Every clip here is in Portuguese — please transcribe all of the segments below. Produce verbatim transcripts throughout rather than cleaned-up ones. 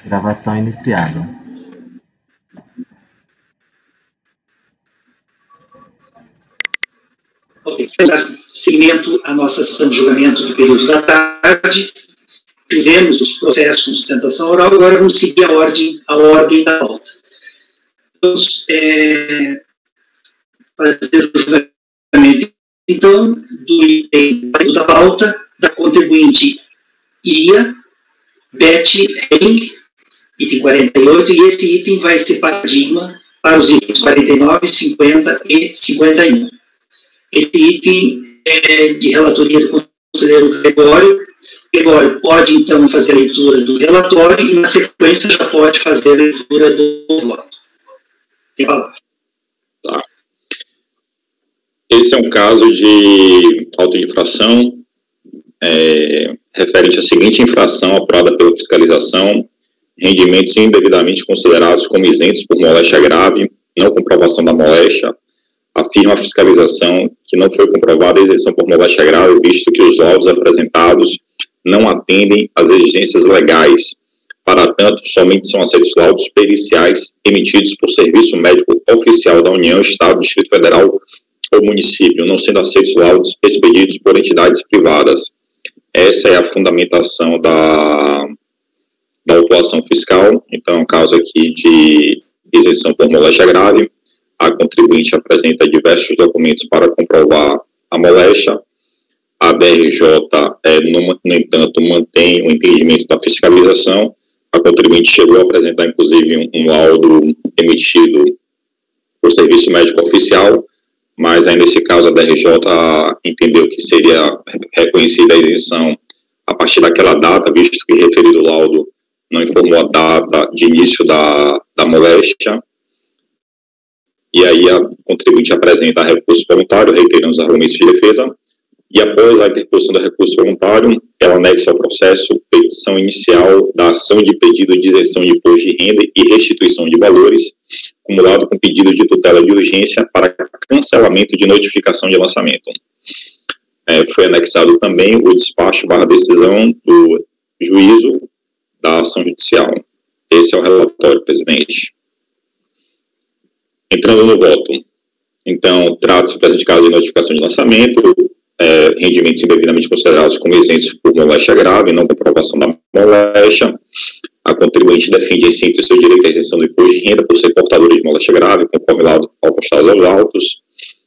Gravação iniciada. Ok, dar seguimento à nossa sessão de julgamento do período da tarde. Fizemos os processos com sustentação oral, agora vamos seguir a ordem, a ordem da pauta. Vamos é, fazer o julgamento, então, do item da pauta da contribuinte Ia, Beth Henning, item quarenta e oito, e esse item vai ser paradigma para os itens quarenta e nove, cinquenta e cinquenta e um. Esse item é de relatoria do conselheiro Gregório. Gregório pode, então, fazer a leitura do relatório e, na sequência, já pode fazer a leitura do voto. Tem palavra. Tá. Esse é um caso de auto de infração é, referente à seguinte infração apurada pela fiscalização: rendimentos indevidamente considerados como isentos por moléstia grave, não comprovação da moléstia. Afirma a fiscalização que não foi comprovada a isenção por moléstia grave, visto que os laudos apresentados não atendem às exigências legais. Para tanto, somente são aceitos laudos periciais emitidos por serviço médico oficial da União, Estado, Distrito Federal ou município, não sendo aceitos laudos expedidos por entidades privadas. Essa é a fundamentação da, da autuação fiscal. Então, é um caso aqui de isenção por moléstia grave. A contribuinte apresenta diversos documentos para comprovar a moléstia. A D R J, é, no, no entanto, mantém o entendimento da fiscalização. A contribuinte chegou a apresentar, inclusive, um, um laudo emitido por serviço médico oficial, mas aí, nesse caso, a D R J entendeu que seria reconhecida a isenção a partir daquela data, visto que o referido laudo não informou a data de início da, da moléstia. E aí a contribuinte apresenta recurso voluntário, reiterando os argumentos de defesa, e após a interposição do recurso voluntário, ela anexa ao processo petição inicial da ação de pedido de isenção de imposto de renda e restituição de valores, acumulado com pedido de tutela de urgência para cancelamento de notificação de lançamento. É, foi anexado também o despacho barra decisão do juízo da ação judicial. Esse é o relatório, presidente. Entrando no voto, então, trata-se, no presente caso, de notificação de lançamento, é, rendimentos indevidamente considerados como isentos por moléstia grave, não comprovação da moléstia. A contribuinte defende em síntese seu direito à isenção do imposto de renda por ser portadora de moléstia grave, conforme laudo ao constados aos autos.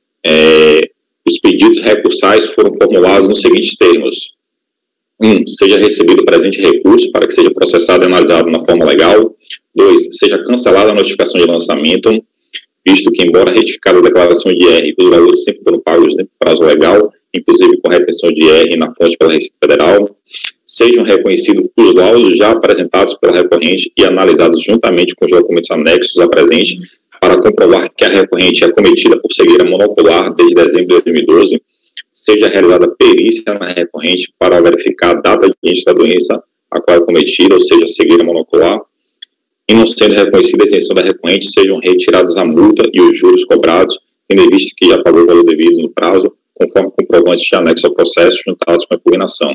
É, os pedidos recursais foram formulados nos seguintes termos: um, seja recebido o presente recurso para que seja processado e analisado na forma legal. dois, seja cancelada a notificação de lançamento, visto que, embora retificada a declaração de I R, os valores sempre foram pagos dentro do prazo legal, inclusive com retenção de I R na fonte pela Receita Federal. Sejam reconhecidos os laudos já apresentados pela recorrente e analisados juntamente com os documentos anexos à presente, para comprovar que a recorrente é cometida por cegueira monocular desde dezembro de dois mil e doze. Seja realizada perícia na recorrente para verificar a data de início da doença a qual é cometida, ou seja, cegueira monocular. E não sendo reconhecida a isenção da recorrente, sejam retiradas a multa e os juros cobrados, tendo em vista que já pagou o valor devido no prazo, conforme comprovantes de anexo ao processo juntados com a impugnação.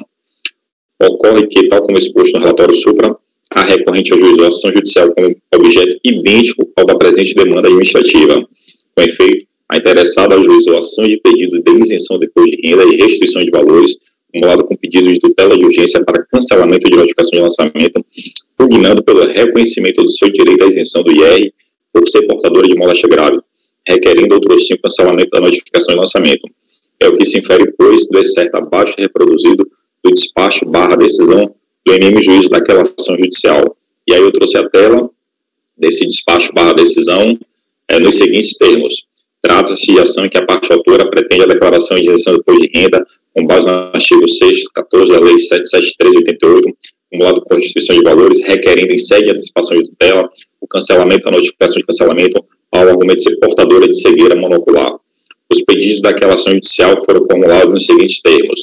Ocorre que, tal como exposto no relatório supra, a recorrente ajuizou a ação judicial como objeto idêntico ao da presente demanda administrativa. Com efeito, a interessada ajuizou a ação de pedido de isenção de imposto de renda e restituição de valores, acumulado com pedido de tutela de urgência para cancelamento de notificação de lançamento, pugnando pelo reconhecimento do seu direito à isenção do I R por ser portadora de moléstia grave, requerendo outro sim cancelamento da notificação de lançamento. É o que se infere, pois, do excerto abaixo reproduzido do despacho barra decisão do M M juízo daquela ação judicial. E aí eu trouxe a tela desse despacho barra decisão é, nos seguintes termos: trata-se de ação em que a parte autora pretende a declaração de isenção do imposto de renda com base no artigo seis, catorze da Lei setecentos e setenta e três de oitenta e oito, acumulado com restituição de valores, requerendo em sede de antecipação de tutela o cancelamento da notificação de cancelamento ao argumento de ser portadora de cegueira monocular. Os pedidos daquela ação judicial foram formulados nos seguintes termos.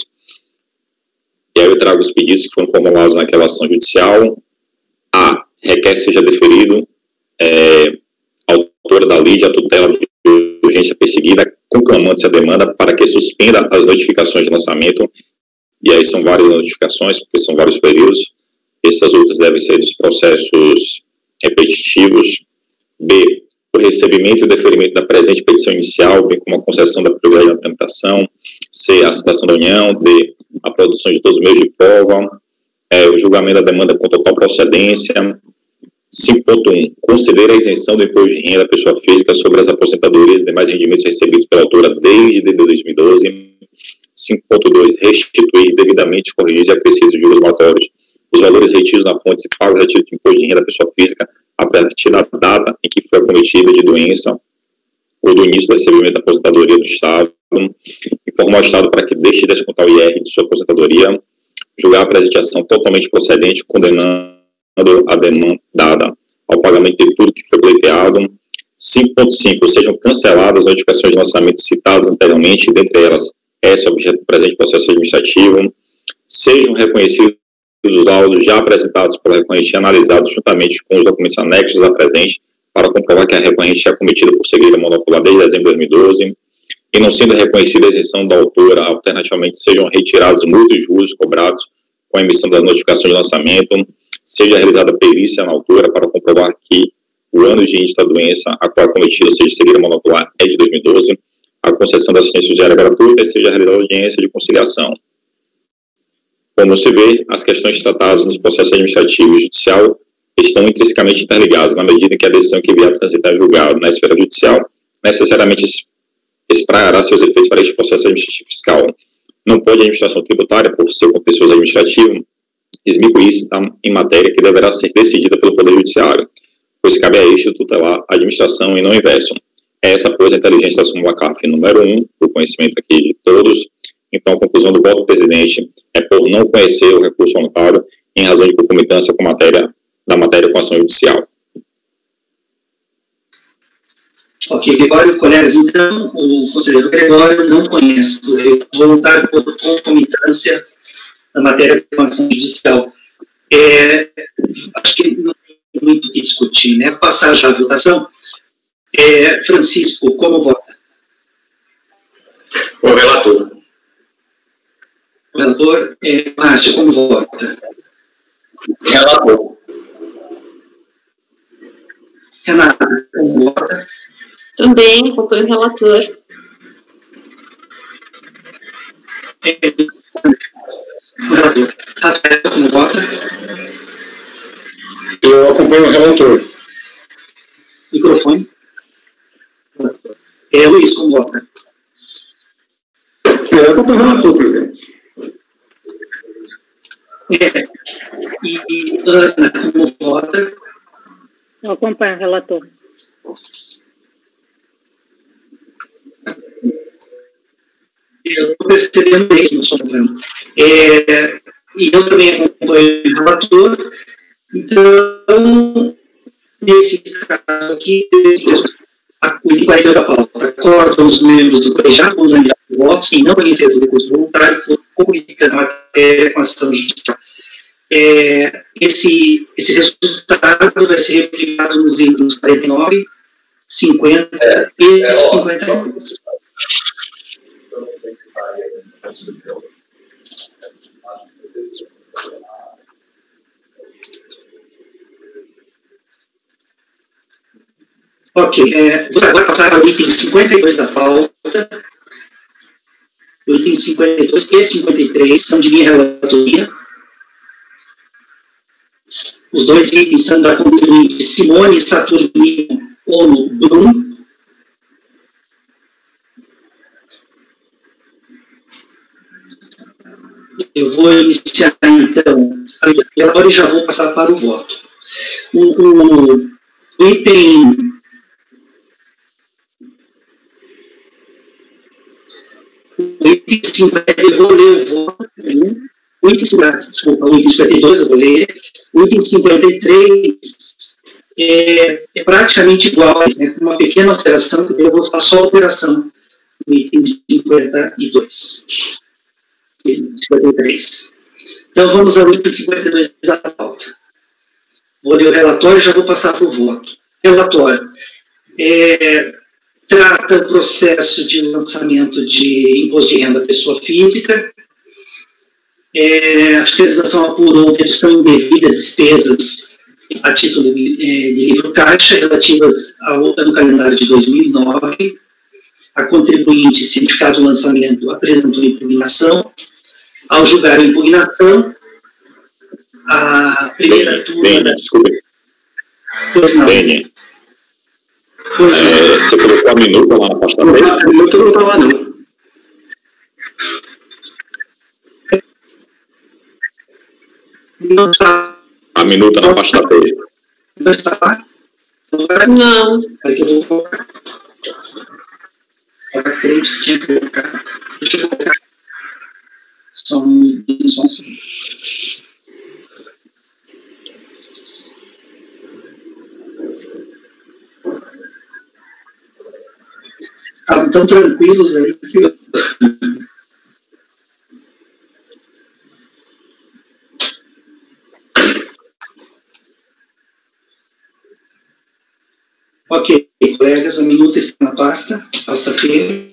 E aí eu trago os pedidos que foram formulados naquela ação judicial. A. Requer que seja deferido é, a autora da lide a tutela de urgência perseguida, conclamando-se a demanda para que suspenda as notificações de lançamento. E aí são várias notificações, porque são vários períodos. Essas outras devem ser dos processos repetitivos. B, o recebimento e o deferimento da presente petição inicial, bem como a concessão da prioridade da tramitação. C, a citação da União. D, a produção de todos os meios de prova. É, o julgamento da demanda com total procedência. cinco ponto um, conceder a isenção do imposto de renda da pessoa física sobre as aposentadorias e demais rendimentos recebidos pela autora desde dois mil e doze. cinco ponto dois, restituir devidamente corrigidos e acrescidos juros moratórios os valores retidos na fonte e pagos retidos de imposto de renda da pessoa física a partir da data em que foi acometida de doença ou do início do recebimento da aposentadoria do Estado, informar o Estado para que deixe de descontar o I R de sua aposentadoria, julgar a presente ação totalmente procedente, condenando a demandada ao pagamento de tudo que foi pleiteado. cinco ponto cinco, sejam canceladas as notificações de lançamento citadas anteriormente, dentre elas essa objeto do presente processo administrativo, sejam reconhecidos os laudos já apresentados pela recorrente e analisados juntamente com os documentos anexos à presente para comprovar que a recorrente é cometida por segredo monocular desde dezembro de dois mil e doze, e não sendo reconhecida a isenção da autora, alternativamente sejam retirados multas e juros cobrados com a emissão das notificações de lançamento, seja realizada perícia na autora para comprovar que o ano de índice da doença a qual é cometida, ou seja, cegueira monocular, é de dois mil e doze, a concessão da assistência judiciária gratuita e seja realizada audiência de conciliação. Como se vê, as questões tratadas nos processos administrativo e judicial estão intrinsecamente interligadas, na medida em que a decisão que vier a transitar julgado na esfera judicial necessariamente espraiará seus efeitos para este processo administrativo fiscal. Não pode a administração tributária, por seu contencioso administrativo, esmicuir-se em matéria que deverá ser decidida pelo Poder Judiciário, pois cabe a este tutelar a administração e não o inverso. É essa, pois, a inteligência da súmula C A F número um, do conhecimento aqui de todos. Então, a conclusão do voto do presidente é por não conhecer o recurso voluntário em razão de concomitância com matéria, da matéria com a ação judicial. Ok, Gregório, colegas, então, o conselheiro Gregório não conhece o recurso voluntário por concomitância da matéria com a ação judicial. É, acho que não tem muito o que discutir, né? Passar já a votação. É, Francisco, como vota? O relator. O relator. É, Márcia, como vota? Relator. Renata, como vota? Também acompanho o relator. É, o relator. Rafael, como vota? Eu acompanho o relator. Microfone. É, Luiz, como vota? Eu acompanho o relator, presidente. É, e, e Ana, como vota? Eu acompanho o relator. Eu estou percebendo bem no seu programa. É, e eu também acompanho o relator. Então, nesse caso aqui, o inquérito da pauta acorda os membros do colegiado com unanimidade de votos em não conhecer o recurso voluntário por comunicando a matéria com a ação judicial. É, esse, esse resultado vai ser replicado nos itens quarenta e nove, cinquenta e cinquenta e nove. Ok, é, vou agora passar para o item cinquenta e dois da pauta. O item cinquenta e dois e cinquenta e três são de minha relatoria. Os dois itens são da contribuinte Simone Saturnino Ono Brum. Eu vou iniciar, então, a relatória e já vou passar para o voto. O, o, o item... O item cinquenta, eu vou ler o voto. O item cinquenta, desculpa, o item cinquenta e dois eu vou ler. O item cinquenta e três é, é praticamente igual, né, com uma pequena alteração, que eu vou falar só alteração no item cinquenta e dois. cinquenta e três. Então, vamos ao item cinquenta e dois da pauta. Vou ler o relatório e já vou passar para o voto. Relatório. É, trata o processo de lançamento de imposto de renda à pessoa física. É, a fiscalização apurou dedução indevida de despesas a título de, é, de livro caixa relativas ao ano calendário de dois mil e nove. A contribuinte cientificado do lançamento apresentou impugnação. Ao julgar a impugnação, a primeira turma... Bem, desculpe. Pois não. Bem, Pois é, você colocou a minuta lá na pasta Não, B? a minuta não estava, não. não está... A minuta na pasta B. Não está... Não. Aí que eu vou colocar. Eu acredito que tinha que colocar. Deixa eu colocar. Só um só um segundo. Estavam tão tranquilos aí que eu... Ok, colegas, a minuta está na pasta, pasta P.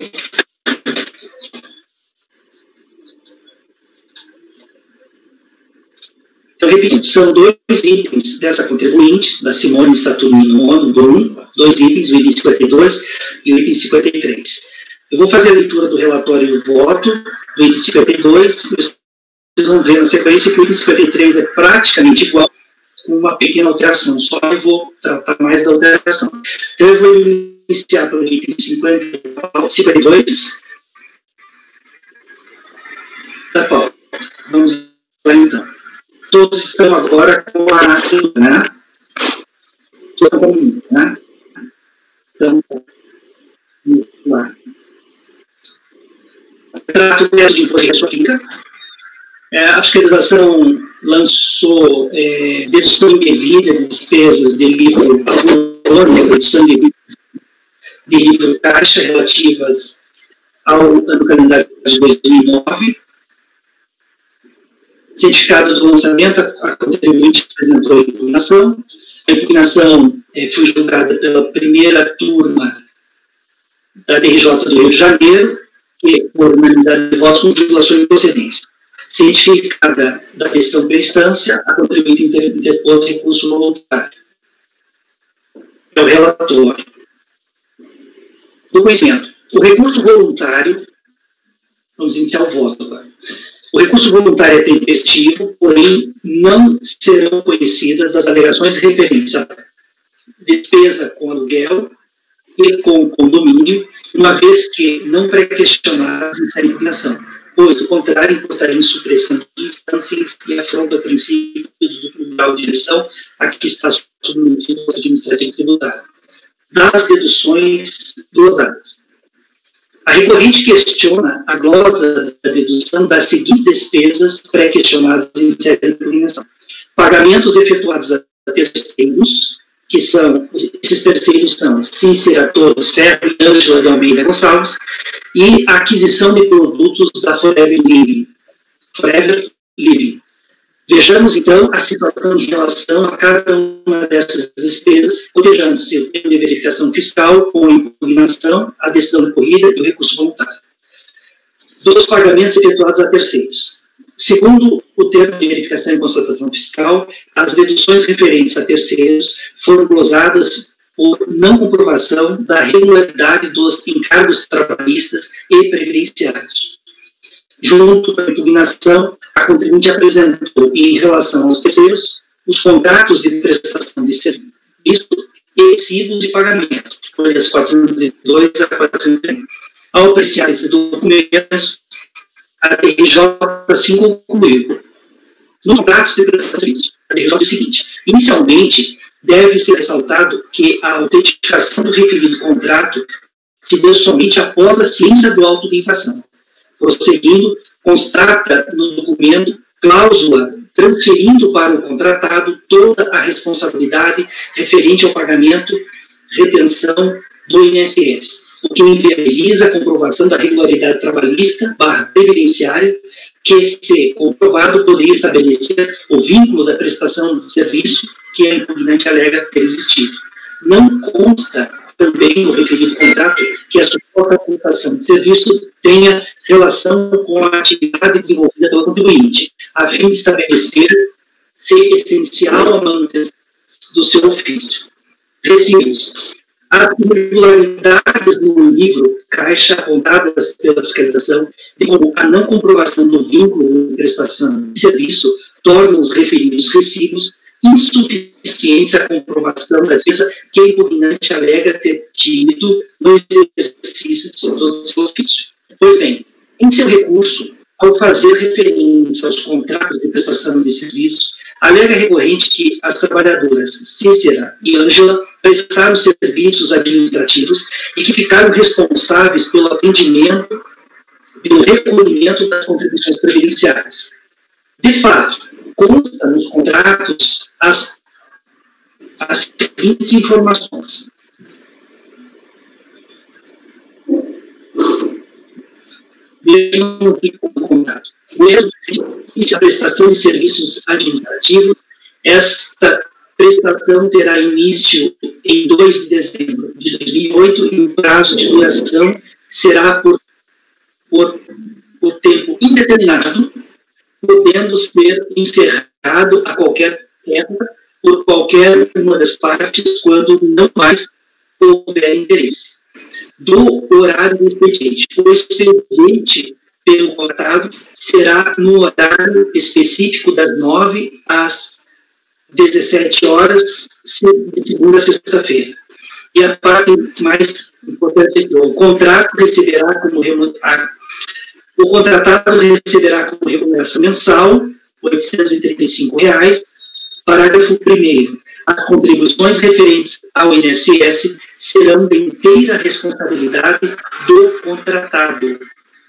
Então, repetindo, são dois itens dessa contribuinte, da Simone Saturnino, do um, dois itens, o item cinquenta e dois e o item cinquenta e três. Eu vou fazer a leitura do relatório e do voto, do item cinquenta e dois, e vocês vão ver na sequência que o item cinquenta e três é praticamente igual, com uma pequena alteração, só eu vou tratar mais da alteração. Então, eu vou iniciar pelo item cinquenta e dois da pauta. Vamos lá, então. Todos estão agora com a... Né? Todos estão com a... Né? Então, vamos lá. Trato o teste de imposto de renda. É, a fiscalização lançou é, dedução indevida de despesas de livro dedução indevida de livro caixa relativas ao ano calendário de dois mil e nove. Certificado do lançamento, a contribuinte apresentou a impugnação. A impugnação é, foi julgada pela primeira turma da D R J do Rio de Janeiro, e por unanimidade de votos com violação de procedência. Cientificada da questão pela instância, a contribuinte interpôs recurso voluntário. É o relatório. Do conhecimento. O recurso voluntário, vamos iniciar o voto agora. O recurso voluntário é tempestivo, porém não serão conhecidas das alegações referentes à despesa com aluguel e com condomínio, uma vez que não pré-questionadas em sua impugnação, pois, do contrário, importaria em supressão de instância e afronta o princípio do duplo grau de redução a que está submetido o administrativo tributário. Das deduções glosadas. A recorrente questiona a glosa da dedução das seguintes despesas pré-questionadas em sede de impugnação. Pagamentos efetuados a terceiros, que são, esses terceiros são Cícera Torres Ferro e Ângela de Almeida Gonçalves, e a aquisição de produtos da Forever Living. Forever Living. Vejamos, então, a situação em relação a cada uma dessas despesas, cotejando-se o termo de verificação fiscal com a impugnação, a decisão recorrida e o recurso voluntário. Dos pagamentos efetuados a terceiros. Segundo o termo de verificação e constatação fiscal, as deduções referentes a terceiros foram glosadas por não comprovação da regularidade dos encargos trabalhistas e previdenciários. Junto com a impugnação, a contribuinte apresentou, em relação aos terceiros, os contratos de prestação de serviço e recibos de pagamento, folhas quatrocentos e dois a quatrocentos e três. Ao apreciar esses documentos, a D R J assim concluiu. Nos contratos de prestação de serviço, a D R J diz o seguinte: inicialmente, deve ser ressaltado que a autenticação do referido contrato se deu somente após a ciência do auto de infração. Prosseguindo, constata no documento cláusula transferindo para o contratado toda a responsabilidade referente ao pagamento, retenção do I N S S, o que inviabiliza a comprovação da regularidade trabalhista barra previdenciária, que, se comprovado, poderia estabelecer o vínculo da prestação de serviço que a impugnante alega ter existido. Não consta também no referido contrato que a suposta prestação de serviço tenha relação com a atividade desenvolvida pelo contribuinte, a fim de estabelecer ser essencial a manutenção do seu ofício. Recibos. As irregularidades no livro caixa apontadas pela fiscalização, bem como a não comprovação do vínculo de prestação de serviço, tornam os referidos recibos insuficientes à comprovação da despesa que a impugnante alega ter tido no exercício do seu ofício. Pois bem, em seu recurso, ao fazer referência aos contratos de prestação de serviço, alega recorrente que as trabalhadoras Cícera e Ângela prestaram serviços administrativos e que ficaram responsáveis pelo atendimento, pelo recolhimento das contribuições previdenciárias. De fato, consta nos contratos as, as seguintes informações. Vejam aqui o contrato. Mesmo que a prestação de serviços administrativos, esta prestação terá início em dois de dezembro de dois mil e oito e o prazo de duração será por, por, por tempo indeterminado, podendo ser encerrado a qualquer época por qualquer uma das partes quando não mais houver interesse. Do horário do expediente. O expediente pelo contratado será no horário específico das nove às dezessete horas, de segunda a sexta-feira. E a parte mais importante é que o contrato receberá como remuneração, o contratado receberá como remuneração mensal oitocentos e trinta e cinco reais. Parágrafo primeiro. As contribuições referentes ao I N S S serão de inteira responsabilidade do contratado.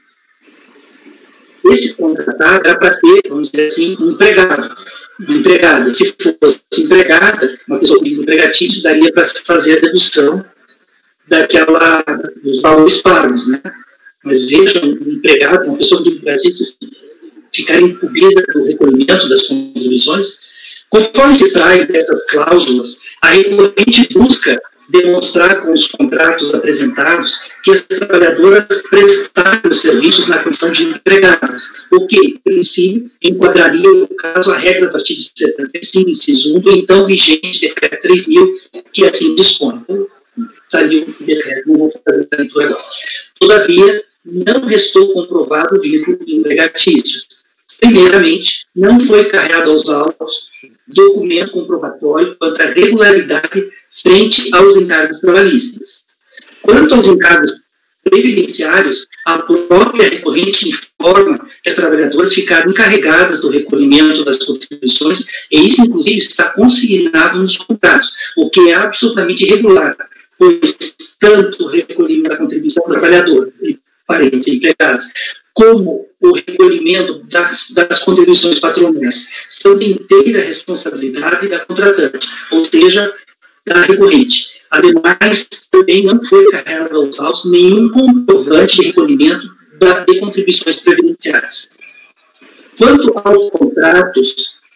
Esse contratado era para ser, vamos dizer assim, um empregado. Uma empregada. Se fosse empregada, uma pessoa empregatício, daria para se fazer a dedução daquela, dos valores pagos, né? Mas vejam, um empregado, uma pessoa empregatício, ficar incumbida do recolhimento das contribuições. Conforme se extrai dessas cláusulas, a recorrente busca demonstrar com os contratos apresentados que as trabalhadoras prestaram os serviços na condição de empregadas, o que, em princípio, enquadraria o caso a regra do artigo setenta e cinco, inciso um, do então vigente decreto três mil, que assim dispõe. Está ali o decreto, não vou fazer a leitura agora. Todavia, não restou comprovado o vínculo empregatício. Primeiramente, não foi carregado aos autos documento comprobatório quanto à regularidade frente aos encargos trabalhistas. Quanto aos encargos previdenciários, a própria recorrente informa que as trabalhadoras ficaram encarregadas do recolhimento das contribuições, e isso, inclusive, está consignado nos contratos, o que é absolutamente irregular, pois tanto o recolhimento da contribuição das trabalhadoras, parentes empregadas, como o recolhimento das, das contribuições patronais são de inteira responsabilidade da contratante, ou seja, da recorrente. Ademais, também não foi carregado aos autos nenhum comprovante de recolhimento da, de contribuições previdenciárias. Quanto aos contratos,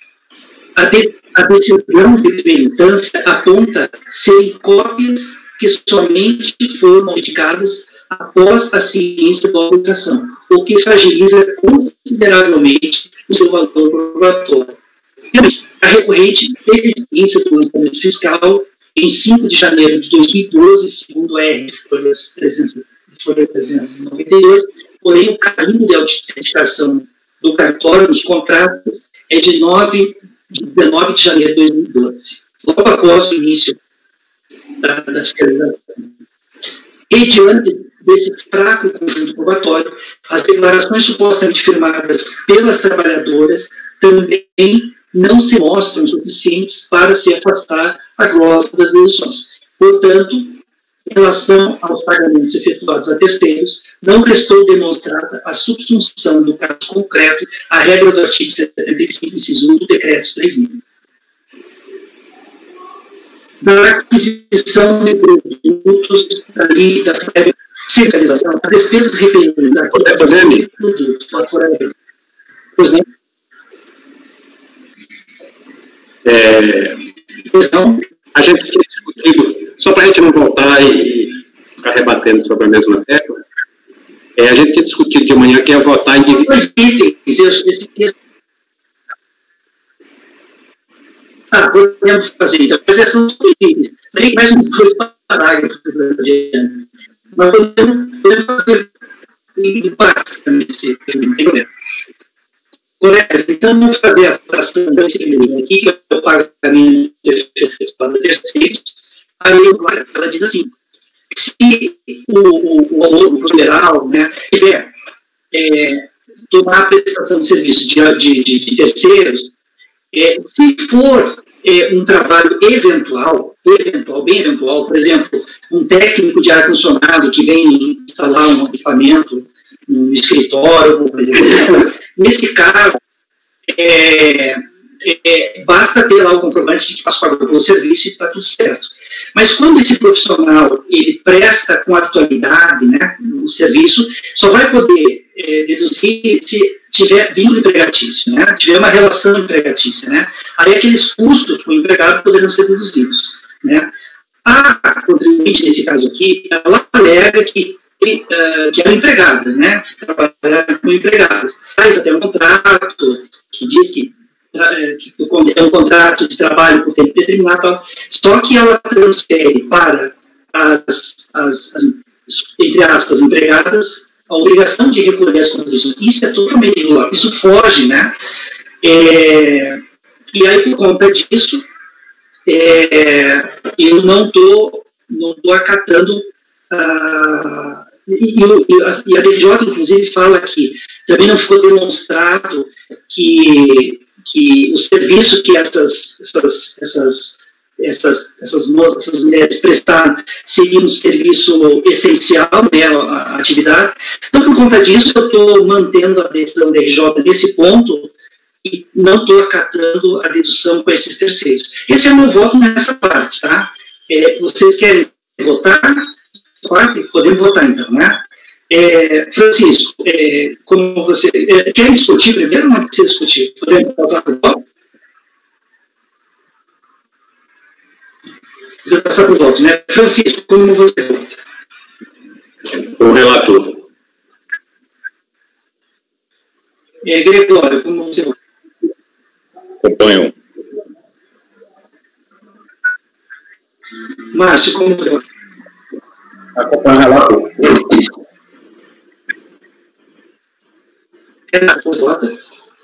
a, de, a decisão de primeira instância aponta serem cópias que somente foram modificadas após a ciência da obrigação, o que fragiliza consideravelmente o seu valor probatório. A recorrente teve ciência do lançamento fiscal em cinco de janeiro de dois mil e doze, segundo a R, folha trezentos e noventa e dois, porém o carimbo de autenticação do cartório nos contratos é de nove, dezenove de janeiro de dois mil e doze, logo após o início da, da fiscalização. E diante desse fraco conjunto probatório, as declarações supostamente firmadas pelas trabalhadoras também não se mostram suficientes para se afastar a glosa das deduções. Portanto, em relação aos pagamentos efetuados a terceiros, não restou demonstrada a subsunção do caso concreto à regra do artigo setenta e cinco, inciso um do decreto três mil. Da aquisição de produtos ali da fiscalização, as despesas referidas a aquisição de produtos lá fora. Pois não? É, pois não, a gente tinha discutido só para a gente não voltar e ficar rebatendo sobre a mesma tecla, é, a gente tinha discutido de manhã que ia votar em dividir. Ah, podemos fazer, então, mas essas são itens. Tem mais um dois parágrafos. Mas podemos, podemos fazer em partes também, se não tem problema. Correto? Então, vamos fazer a votação desse primeiro aqui, que é o pagamento efetuado a terceiros. Aí ela diz assim: se o, o, o, o federal, né, tiver é, tomar a prestação de serviço de, de, de, de terceiros, é, se for é, um trabalho eventual, eventual, bem eventual, por exemplo, um técnico de ar-condicionado que vem instalar um equipamento no escritório, por exemplo, nesse caso, é, é, basta ter lá o comprovante de que passou pelo serviço e está tudo certo. Mas quando esse profissional ele presta com habitualidade, né, o serviço, só vai poder é, deduzir se tiver vínculo empregatício, né, tiver uma relação empregatícia, né, aí aqueles custos com o empregado poderão ser deduzidos, né. A contribuinte, nesse caso aqui, ela alega que, uh, que eram empregadas, né, que trabalham com empregadas, faz até um contrato que diz que é um contrato de trabalho por tempo determinado, só que ela transfere para as, as, as entre aspas, empregadas, a obrigação de recolher as contribuições. Isso é totalmente irregular, isso foge, né? É, e aí, por conta disso, é, eu não estou não tô acatando a... E, e, a, e a D R J, inclusive, fala que também não ficou demonstrado que que o serviço que essas, essas, essas, essas, essas, essas mulheres prestaram seria um serviço essencial, né, a, a atividade. Então, por conta disso, eu estou mantendo a decisão da R J nesse ponto e não estou acatando a dedução com esses terceiros. Esse é o meu voto nessa parte, tá? É, vocês querem votar? Podemos votar, então, né? É, Francisco, é, como você... É, quer discutir primeiro ou não precisa discutir? Podemos passar por voto? Podemos passar por voto, né? Francisco, como você vota? O relator. É, Gregório, como você vota? Acompanho. Márcio, como você vota? Acompanho o relator. Renato, você vota?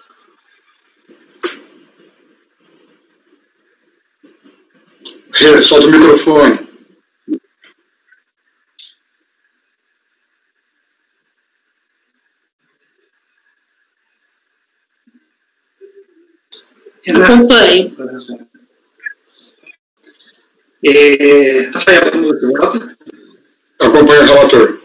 É, solta o microfone. Renato. Acompanho. É, Rafael, como você vota? Acompanho o relator.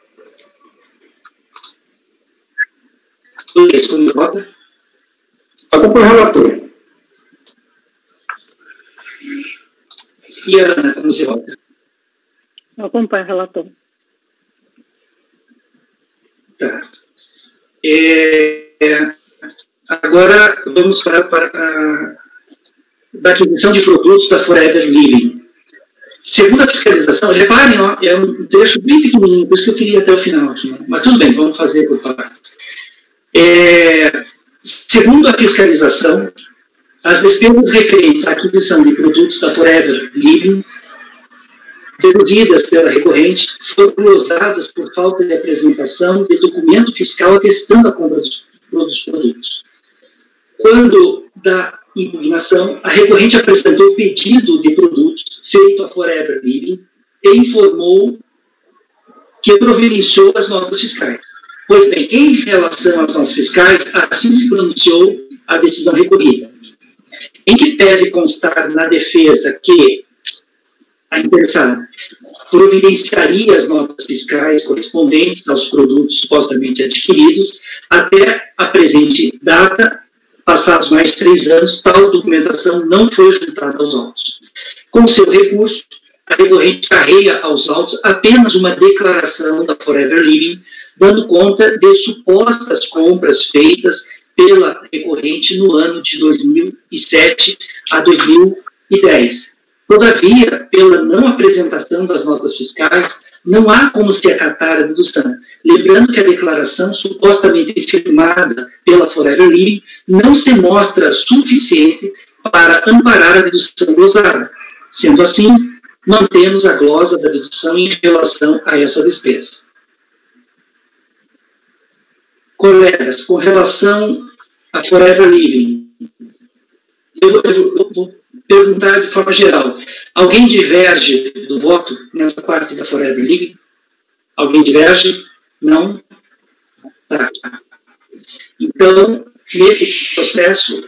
Luiz, como você vota? Acompanho o relator. E a Ana, como você vota? Eu acompanho o relator. Tá. É, é, agora, vamos para, para a da aquisição de produtos da Forever Living. Segundo a fiscalização, reparem, ó, é um trecho bem pequenininho, por isso que eu queria até o final aqui, né? Mas tudo bem, vamos fazer por partes. É, segundo a fiscalização, as despesas referentes à aquisição de produtos da Forever Living, deduzidas pela recorrente, foram glosadas por falta de apresentação de documento fiscal atestando a compra dos, dos produtos. Quando da impugnação, a recorrente apresentou o pedido de produtos feito à Forever Living e informou que providenciou as notas fiscais. Pois bem, em relação às notas fiscais, assim se pronunciou a decisão recorrida. Em que pese constar na defesa que a interessada providenciaria as notas fiscais correspondentes aos produtos supostamente adquiridos, até a presente data, passados mais de três anos, tal documentação não foi juntada aos autos. Com seu recurso, a recorrente carrega aos autos apenas uma declaração da Forever Living, dando conta de supostas compras feitas pela recorrente no ano de dois mil e sete a dois mil e dez. Todavia, pela não apresentação das notas fiscais, não há como se acatar a dedução. Lembrando que a declaração supostamente firmada pela Forever Living não se mostra suficiente para amparar a dedução glosada. Sendo assim, mantemos a glosa da dedução em relação a essa despesa. Colegas, com relação à Forever Living, eu, eu, eu vou perguntar de forma geral. Alguém diverge do voto nessa parte da Forever Living? Alguém diverge? Não? Tá. Então, nesse processo,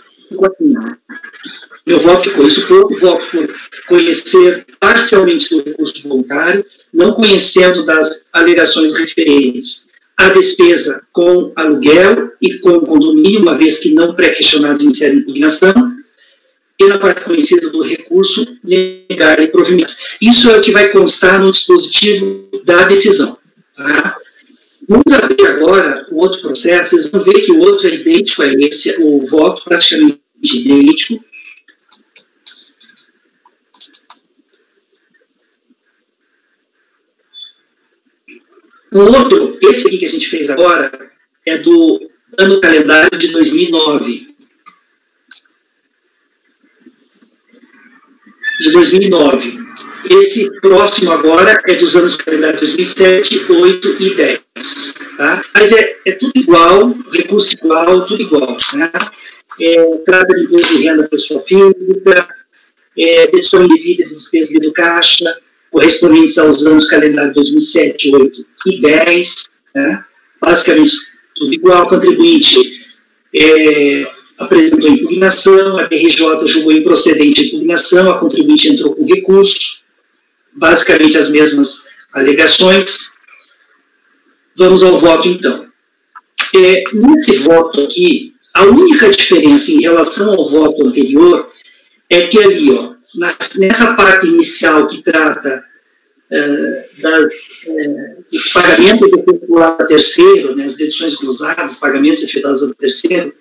meu voto ficou isso. Foi o voto por conhecer parcialmente o recurso voluntário, não conhecendo das alegações referentes à despesa com aluguel e com condomínio, uma vez que não pré-questionados em série de impugnação, e na parte conhecida do recurso, negar e provimento. Isso é o que vai constar no dispositivo da decisão. Tá? Vamos abrir agora o outro processo, vocês vão ver que o outro é idêntico a esse, o voto praticamente idêntico. O outro, esse aqui que a gente fez agora, é do ano calendário de dois mil e nove. De dois mil e nove. Esse próximo agora é dos anos calendário dois mil e sete, oito e dez. Tá? Mas é, é tudo igual, recurso igual, tudo igual. Né? É, trata de imposto de renda da pessoa física, é, dedução indevida de despesa do caixa, correspondentes aos anos calendário dois mil e sete, oito e dez. Né? Basicamente tudo igual, contribuinte é, apresentou impugnação, a B R J julgou improcedente a impugnação, a contribuinte entrou com recurso, basicamente as mesmas alegações. Vamos ao voto, então. É, nesse voto aqui, a única diferença em relação ao voto anterior é que ali, ó, na, nessa parte inicial que trata é, das, é, dos pagamentos efetuados a terceiro, né, as deduções cruzadas, pagamentos efetuados a terceiro,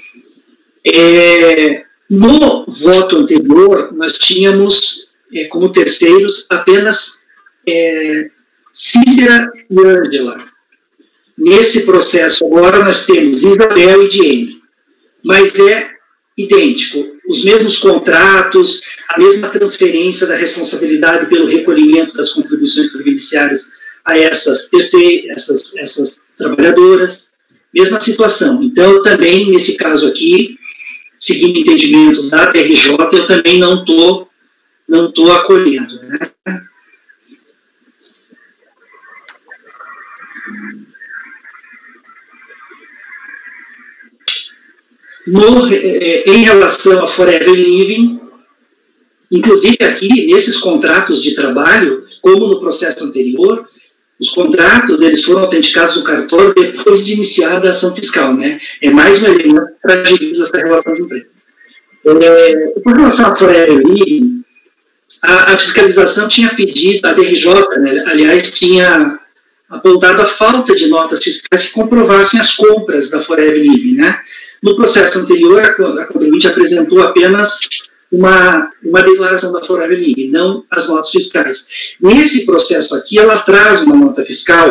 É, no voto anterior, nós tínhamos é, como terceiros apenas é, Cícera e Ângela. Nesse processo agora nós temos Isabel e Diene, mas é idêntico, os mesmos contratos, a mesma transferência da responsabilidade pelo recolhimento das contribuições previdenciárias a essas, terceiras, essas, essas trabalhadoras, mesma situação. Então, também, nesse caso aqui, seguindo o entendimento da B R J, eu também não estou não tô acolhendo. Né? No, eh, em relação a Forever Living, inclusive aqui, nesses contratos de trabalho, como no processo anterior, os contratos eles foram autenticados no cartório depois de iniciada a ação fiscal, né? É mais um elemento que fragiliza essa relação de emprego. É, com relação à Forever Living, a, a fiscalização tinha pedido, a D R J, né, aliás, tinha apontado a falta de notas fiscais que comprovassem as compras da Forever Living, né? No processo anterior, a, a contribuinte apresentou apenas Uma, uma declaração da Forever Living, não as notas fiscais. Nesse processo aqui, ela traz uma nota fiscal,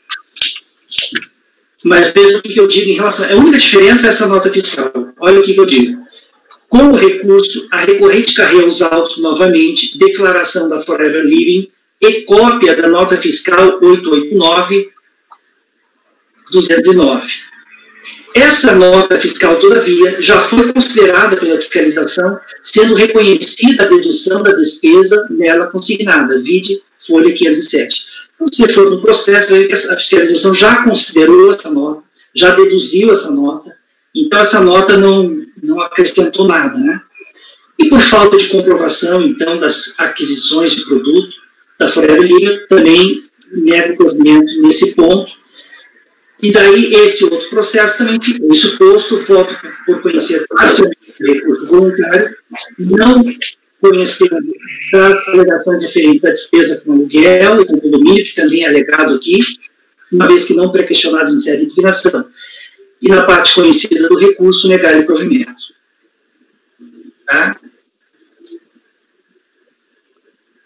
mas veja o que eu digo em relação... A única diferença é essa nota fiscal. Olha o que eu digo. Com o recurso, a recorrente carrega os autos novamente, declaração da Forever Living e cópia da nota fiscal oitocentos e oitenta e nove, duzentos e nove. Essa nota fiscal, todavia, já foi considerada pela fiscalização, sendo reconhecida a dedução da despesa nela consignada, vide folha quinhentos e sete. Então, se for no processo, a fiscalização já considerou essa nota, já deduziu essa nota, então essa nota não, não acrescentou nada, né? E por falta de comprovação, então, das aquisições de produto da Forever Living, também nega o provimento nesse ponto. E daí, esse outro processo também ficou. Isso posto, voto por conhecer parcialmente o recurso voluntário, não conhecendo as alegações referentes à despesa com aluguel e com condomínio, que também é alegado aqui, uma vez que não pré-questionados em sede de impugnação. E na parte conhecida do recurso, negar o provimento. Tá?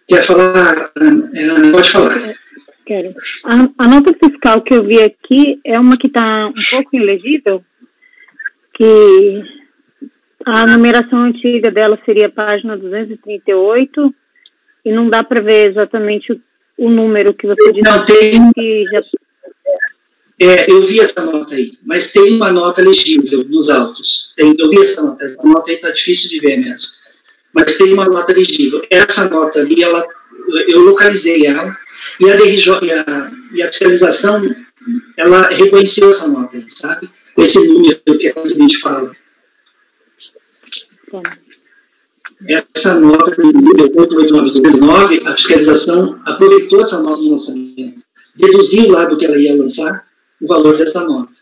Quer falar? Ana, pode falar. Quero. A, a nota fiscal que eu vi aqui é uma que está um pouco ilegível, que a numeração antiga dela seria a página duzentos e trinta e oito, e não dá para ver exatamente o, o número que você disse. Não, tem... Que já... É, eu vi essa nota aí, mas tem uma nota legível nos autos. Tem, eu vi essa nota, essa nota aí está difícil de ver mesmo. Mas tem uma nota legível. Essa nota ali, ela, eu localizei ela, e a, D R J, e a, e a fiscalização, ela reconheceu essa nota, sabe? Esse número que a contribuinte fala. Tá. Essa nota, oito oito nove dois nove, a fiscalização aproveitou essa nota no lançamento, deduziu lá do que ela ia lançar o valor dessa nota.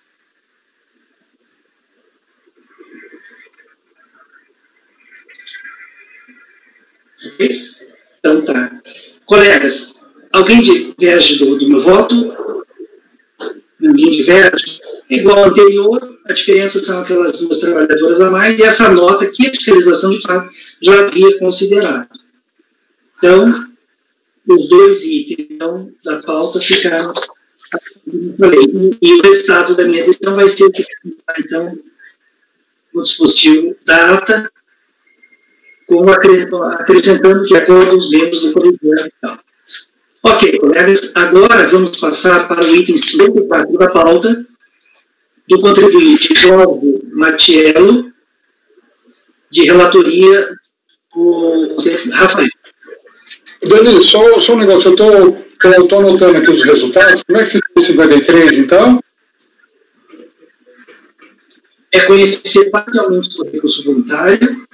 Ok? Então tá. Colegas, alguém diverge do, do meu voto? Ninguém diverge? Igual ao anterior, a diferença são aquelas duas trabalhadoras a mais e essa nota que a fiscalização de fato já havia considerado. Então, os dois itens então, da pauta ficaram. E o resultado da minha decisão vai ser então o dispositivo da ata, como acrescentando que acordo os membros do colegiado. Então. Ok, colegas, agora vamos passar para o item cinquenta e quatro da pauta, do contribuinte Jorge Matiello, de relatoria do Rafael. Dani, só, só um negócio, eu estou anotando aqui os resultados. Como é que ficou o cinquenta e três, então? É conhecer parcialmente o recurso voluntário,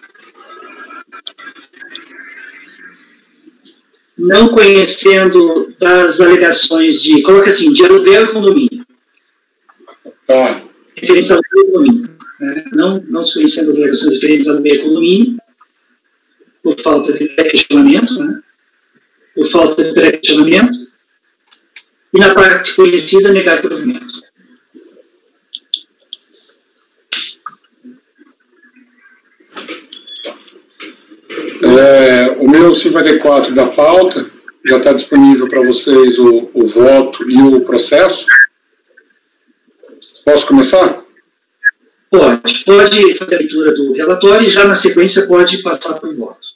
não conhecendo das alegações de, coloca assim, de aluguel e condomínio. Tá. Referência ao aluguel e condomínio. Né? Não, não se conhecendo as alegações referentes ao aluguel e condomínio, por falta de pré-questionamento, né? por falta de pré-questionamento, e na parte conhecida, negar provimento. É, o meu cinquenta e quatro da pauta, já está disponível para vocês o, o voto e o processo. Posso começar? Pode. Pode fazer a leitura do relatório e já na sequência pode passar para o voto.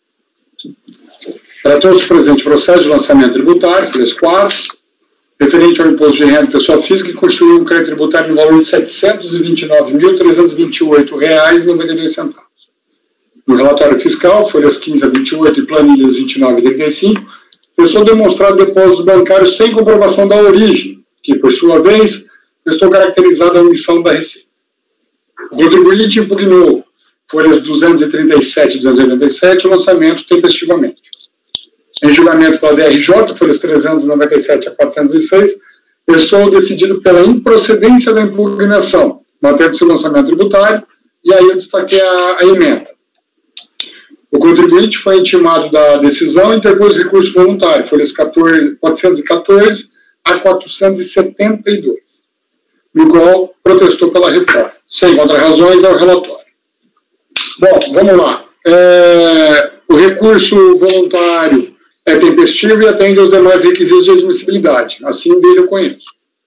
Para todos os presentes, processo de lançamento tributário, três quatro, referente ao imposto de renda de pessoa física, que constituiu um crédito tributário no valor de setecentos e vinte e nove mil, trezentos e vinte e oito reais e noventa e dois centavos. No relatório fiscal, folhas quinze a vinte e oito e planilhas vinte e nove a trinta e cinco, pessoa demonstrado depósitos bancários sem comprovação da origem, que, por sua vez, pessoa caracterizada a omissão da receita. O contribuinte impugnou folhas duzentos e trinta e sete e duzentos e oitenta e sete, o lançamento tempestivamente. Em julgamento pela D R J, folhas trezentos e noventa e sete a quatrocentos e seis, pessoa decidido pela improcedência da impugnação, mantendo-se o lançamento tributário, e aí eu destaquei a, a emenda. O contribuinte foi intimado da decisão e interpôs recurso voluntário, folhas quatrocentos e quatorze a quatrocentos e setenta e dois, no qual protestou pela reforma. Sem contrarrazões ao relatório. Bom, vamos lá. É, o recurso voluntário é tempestivo e atende aos demais requisitos de admissibilidade. Assim dele eu conheço.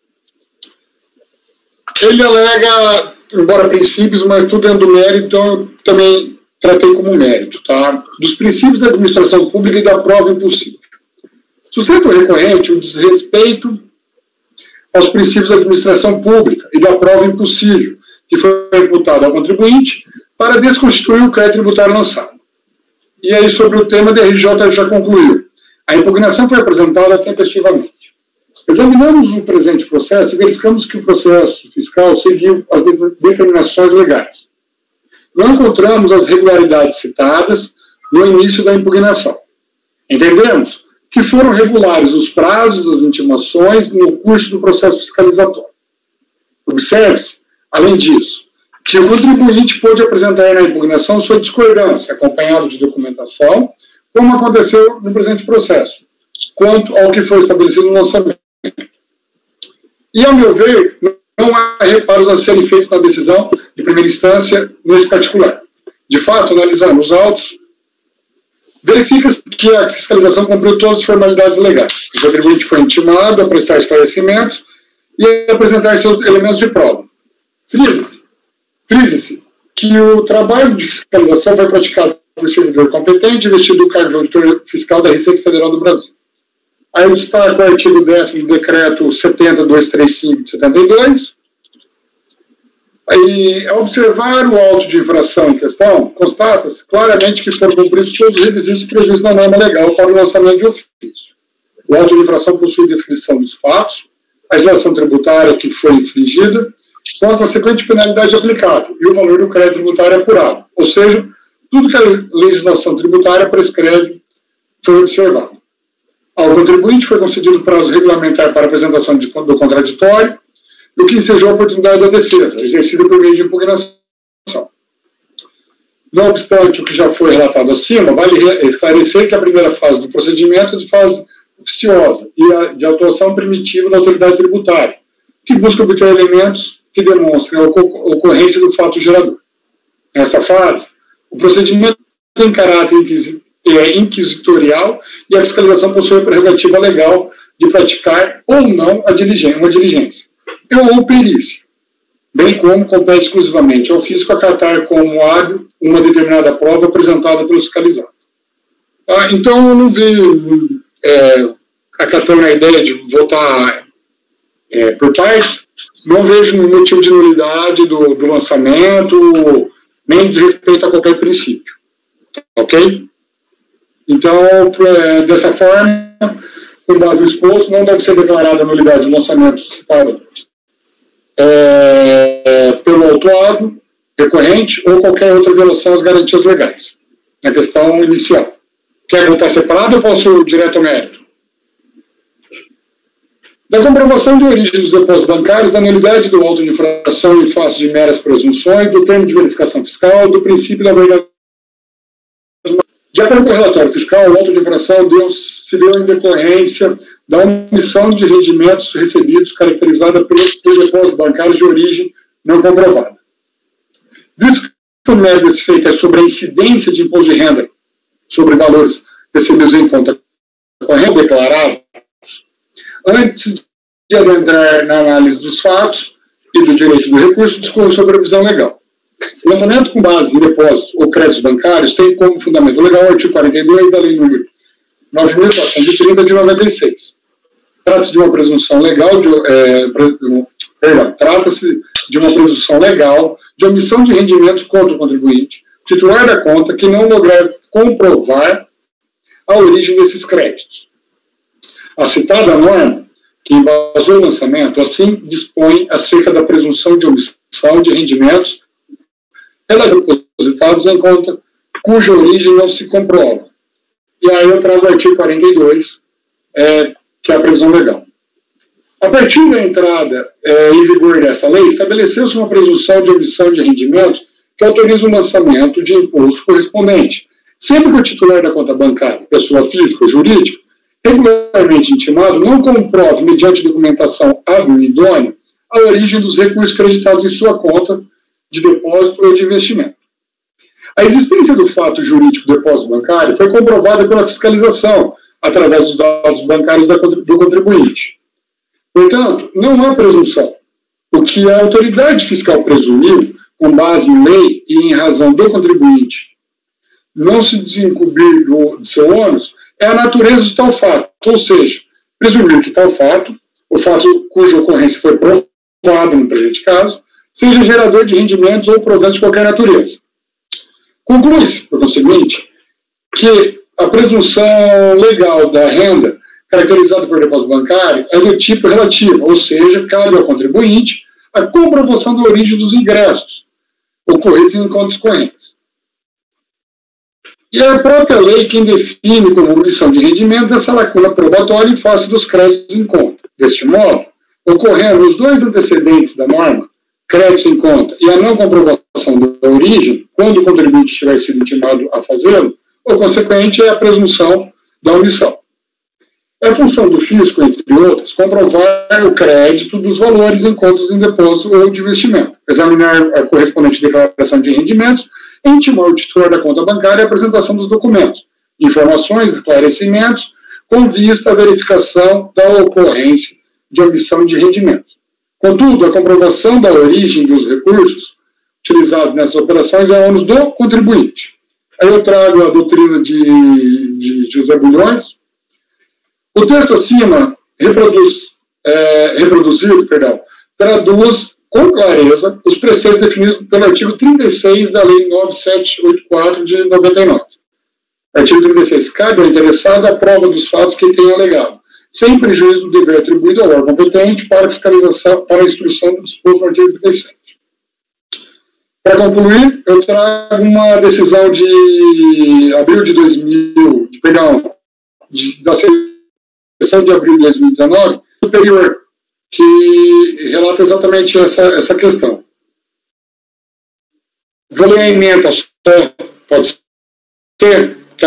Ele alega, embora princípios, mas tudo dentro do mérito, então eu também tratei como mérito, tá? Dos princípios da administração pública e da prova impossível. Suspeito recorrente o desrespeito aos princípios da administração pública e da prova impossível, que foi imputado ao contribuinte para desconstituir o crédito tributário lançado. E aí, sobre o tema, a D R J já concluiu. A impugnação foi apresentada tempestivamente. Examinamos o presente processo e verificamos que o processo fiscal seguiu as determinações legais. Não encontramos as regularidades citadas no início da impugnação. Entendemos que foram regulares os prazos das intimações no curso do processo fiscalizatório. Observe-se, além disso, que o contribuinte pôde apresentar na impugnação sua discordância, acompanhado de documentação, como aconteceu no presente processo, quanto ao que foi estabelecido no lançamento. E, ao meu ver, não há reparos a serem feitos na decisão de primeira instância nesse particular. De fato, analisando os autos, Verifica-se que a fiscalização cumpriu todas as formalidades legais. O contribuinte foi intimado a prestar esclarecimentos e a apresentar seus elementos de prova. Frisa-se, frisa-se que o trabalho de fiscalização foi praticado por servidor competente investido do cargo de auditor fiscal da Receita Federal do Brasil. Aí eu destaco o artigo décimo do decreto setenta mil duzentos e trinta e cinco de setenta e dois. Aí, ao observar o auto de infração em questão, constata-se claramente que foram cumpridos todos os requisitos previstos na norma legal para o lançamento de ofício. O auto de infração possui descrição dos fatos, a legislação tributária que foi infringida, com a consequente penalidade aplicável e o valor do crédito tributário apurado. Ou seja, tudo que a legislação tributária prescreve foi observado. Ao contribuinte foi concedido prazo regulamentar para apresentação de, do contraditório, o que ensejou a oportunidade da defesa, exercida por meio de impugnação. Não obstante o que já foi relatado acima, vale esclarecer que a primeira fase do procedimento é de fase oficiosa e a de atuação primitiva da autoridade tributária, que busca obter elementos que demonstrem a ocorrência do fato gerador. Nesta fase, o procedimento tem caráter é inquisitorial e a fiscalização possui a prerrogativa legal de praticar ou não a diligência, uma diligência, ou perícia, bem como compete exclusivamente ao físico acatar como hábil uma determinada prova apresentada pelo fiscalizado. Ah, então, eu não vi, é, acatando a ideia de votar é, por partes, não vejo motivo de nulidade do, do lançamento, nem desrespeito a qualquer princípio. Ok? Então, é, dessa forma, com base no exposto, não deve ser declarada a nulidade do lançamento citado é, pelo autuado, recorrente ou qualquer outra violação às garantias legais. Na questão inicial. Quer votar separado ou posso ir direto ao mérito? Da comprovação de origem dos depósitos bancários, da nulidade do auto de infração em face de meras presunções, do termo de verificação fiscal, do princípio da verdade. De acordo com o relatório fiscal, o auto de infração deu, se deu em decorrência da omissão de rendimentos recebidos caracterizada pelos depósitos bancários de origem não comprovada. Visto que o mérito desse feito é sobre a incidência de imposto de renda sobre valores recebidos em conta corrente declarados, antes de adentrar na análise dos fatos e do direito do recurso, discorre sobre a previsão legal. O lançamento com base em depósitos ou créditos bancários tem como fundamento legal o artigo quarenta e dois da Lei número nove mil quatrocentos e trinta de noventa e seis. Trata-se de uma presunção legal de, é, perdão, trata-se de uma presunção legal de omissão de rendimentos contra o contribuinte, titular da conta que não lograr comprovar a origem desses créditos. A citada norma, que embasou o lançamento, assim dispõe acerca da presunção de omissão de rendimentos depositados em conta cuja origem não se comprova. E aí eu trago o artigo quarenta e dois, é, que é a previsão legal. A partir da entrada é, em vigor dessa lei, estabeleceu-se uma presunção de omissão de rendimentos que autoriza o lançamento de imposto correspondente, sempre que o titular da conta bancária, pessoa física ou jurídica, regularmente intimado, não comprove, mediante documentação hábil e idônea, a origem dos recursos creditados em sua conta de depósito ou de investimento. A existência do fato jurídico do depósito bancário foi comprovada pela fiscalização, através dos dados bancários do contribuinte. Portanto, não há presunção. O que a autoridade fiscal presumiu, com base em lei e em razão do contribuinte, não se desencobrir do, do seu ônus, é a natureza de tal fato, ou seja, presumir que tal fato, o fato cuja ocorrência foi provada no presente caso, seja gerador de rendimentos ou provento de qualquer natureza. Conclui-se, por conseguinte, que a presunção legal da renda, caracterizada por depósito bancário, é do tipo relativo, ou seja, cabe ao contribuinte a comprovação da origem dos ingressos ocorridos em contas correntes. E é a própria lei quem define como omissão de rendimentos essa lacuna probatória em face dos créditos em conta. Deste modo, ocorrendo os dois antecedentes da norma, créditos em conta e a não comprovação da origem, quando o contribuinte tiver sido intimado a fazê-lo, o consequente é a presunção da omissão. É função do fisco, entre outras, comprovar o crédito dos valores em contas em depósito ou de investimento, examinar a correspondente declaração de rendimentos e intimar o titular da conta bancária a apresentação dos documentos, informações, esclarecimentos, com vista à verificação da ocorrência de omissão de rendimentos. Contudo, a comprovação da origem dos recursos utilizados nessas operações é ônus do contribuinte. Aí eu trago a doutrina de, de José Bulhões. O texto acima reproduz, é, reproduzido, perdão, traduz com clareza os preceitos definidos pelo artigo trinta e seis da Lei nove mil setecentos e oitenta e quatro de noventa e nove. Artigo trinta e seis. Cabe ao interessado a prova dos fatos que ele tenha alegado, sem prejuízo do dever atribuído ao órgão competente para a fiscalização, para a instrução do disposto no artigo trinta e sete. Para concluir, eu trago uma decisão de abril de dois mil, de, perdão, de, da sessão de abril de dois mil e dezenove, superior, que relata exatamente essa, essa questão. Vou ler a emenda só, pode ser, que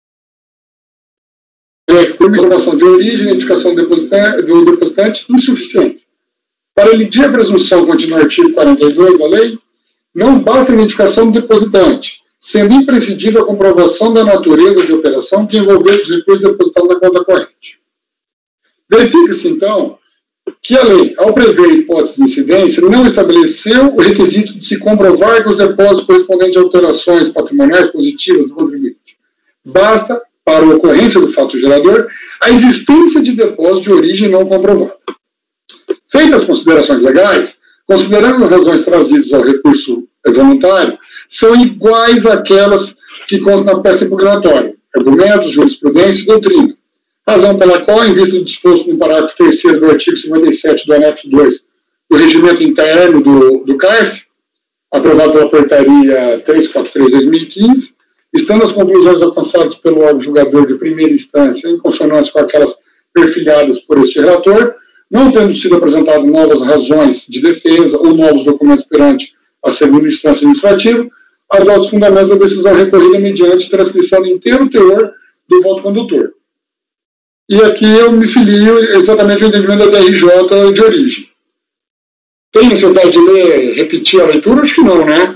é comprovação de origem, identificação do depositante, do depositante insuficiente. Para elidir a presunção contínua no artigo quarenta e dois da lei, não basta a identificação do depositante, sendo imprescindível a comprovação da natureza de operação que envolveu os recursos depositados na conta corrente. Verifica-se, então, que a lei, ao prever hipótese de incidência, não estabeleceu o requisito de se comprovar que os depósitos correspondentes a alterações patrimoniais positivas do contribuinte. Basta, para a ocorrência do fato gerador, a existência de depósito de origem não comprovada. Feitas as considerações legais, considerando as razões trazidas ao recurso voluntário, são iguais àquelas que constam na peça impugnatória, argumentos, jurisprudência e doutrina, razão pela qual, em vista do disposto no parágrafo terceiro do artigo cinquenta e sete do anexo dois do regimento interno do, do C A R F, aprovado pela portaria trezentos e quarenta e três de dois mil e quinze, estando as conclusões alcançadas pelo órgão julgador de primeira instância em consonância com aquelas perfilhadas por este relator, não tendo sido apresentadas novas razões de defesa ou novos documentos perante a segunda instância administrativa, adota os fundamentos da decisão recorrida mediante transcrição do inteiro teor do voto condutor. E aqui eu me filio exatamente ao entendimento da D R J de origem. Tem necessidade de ler, repetir a leitura? Acho que não, né?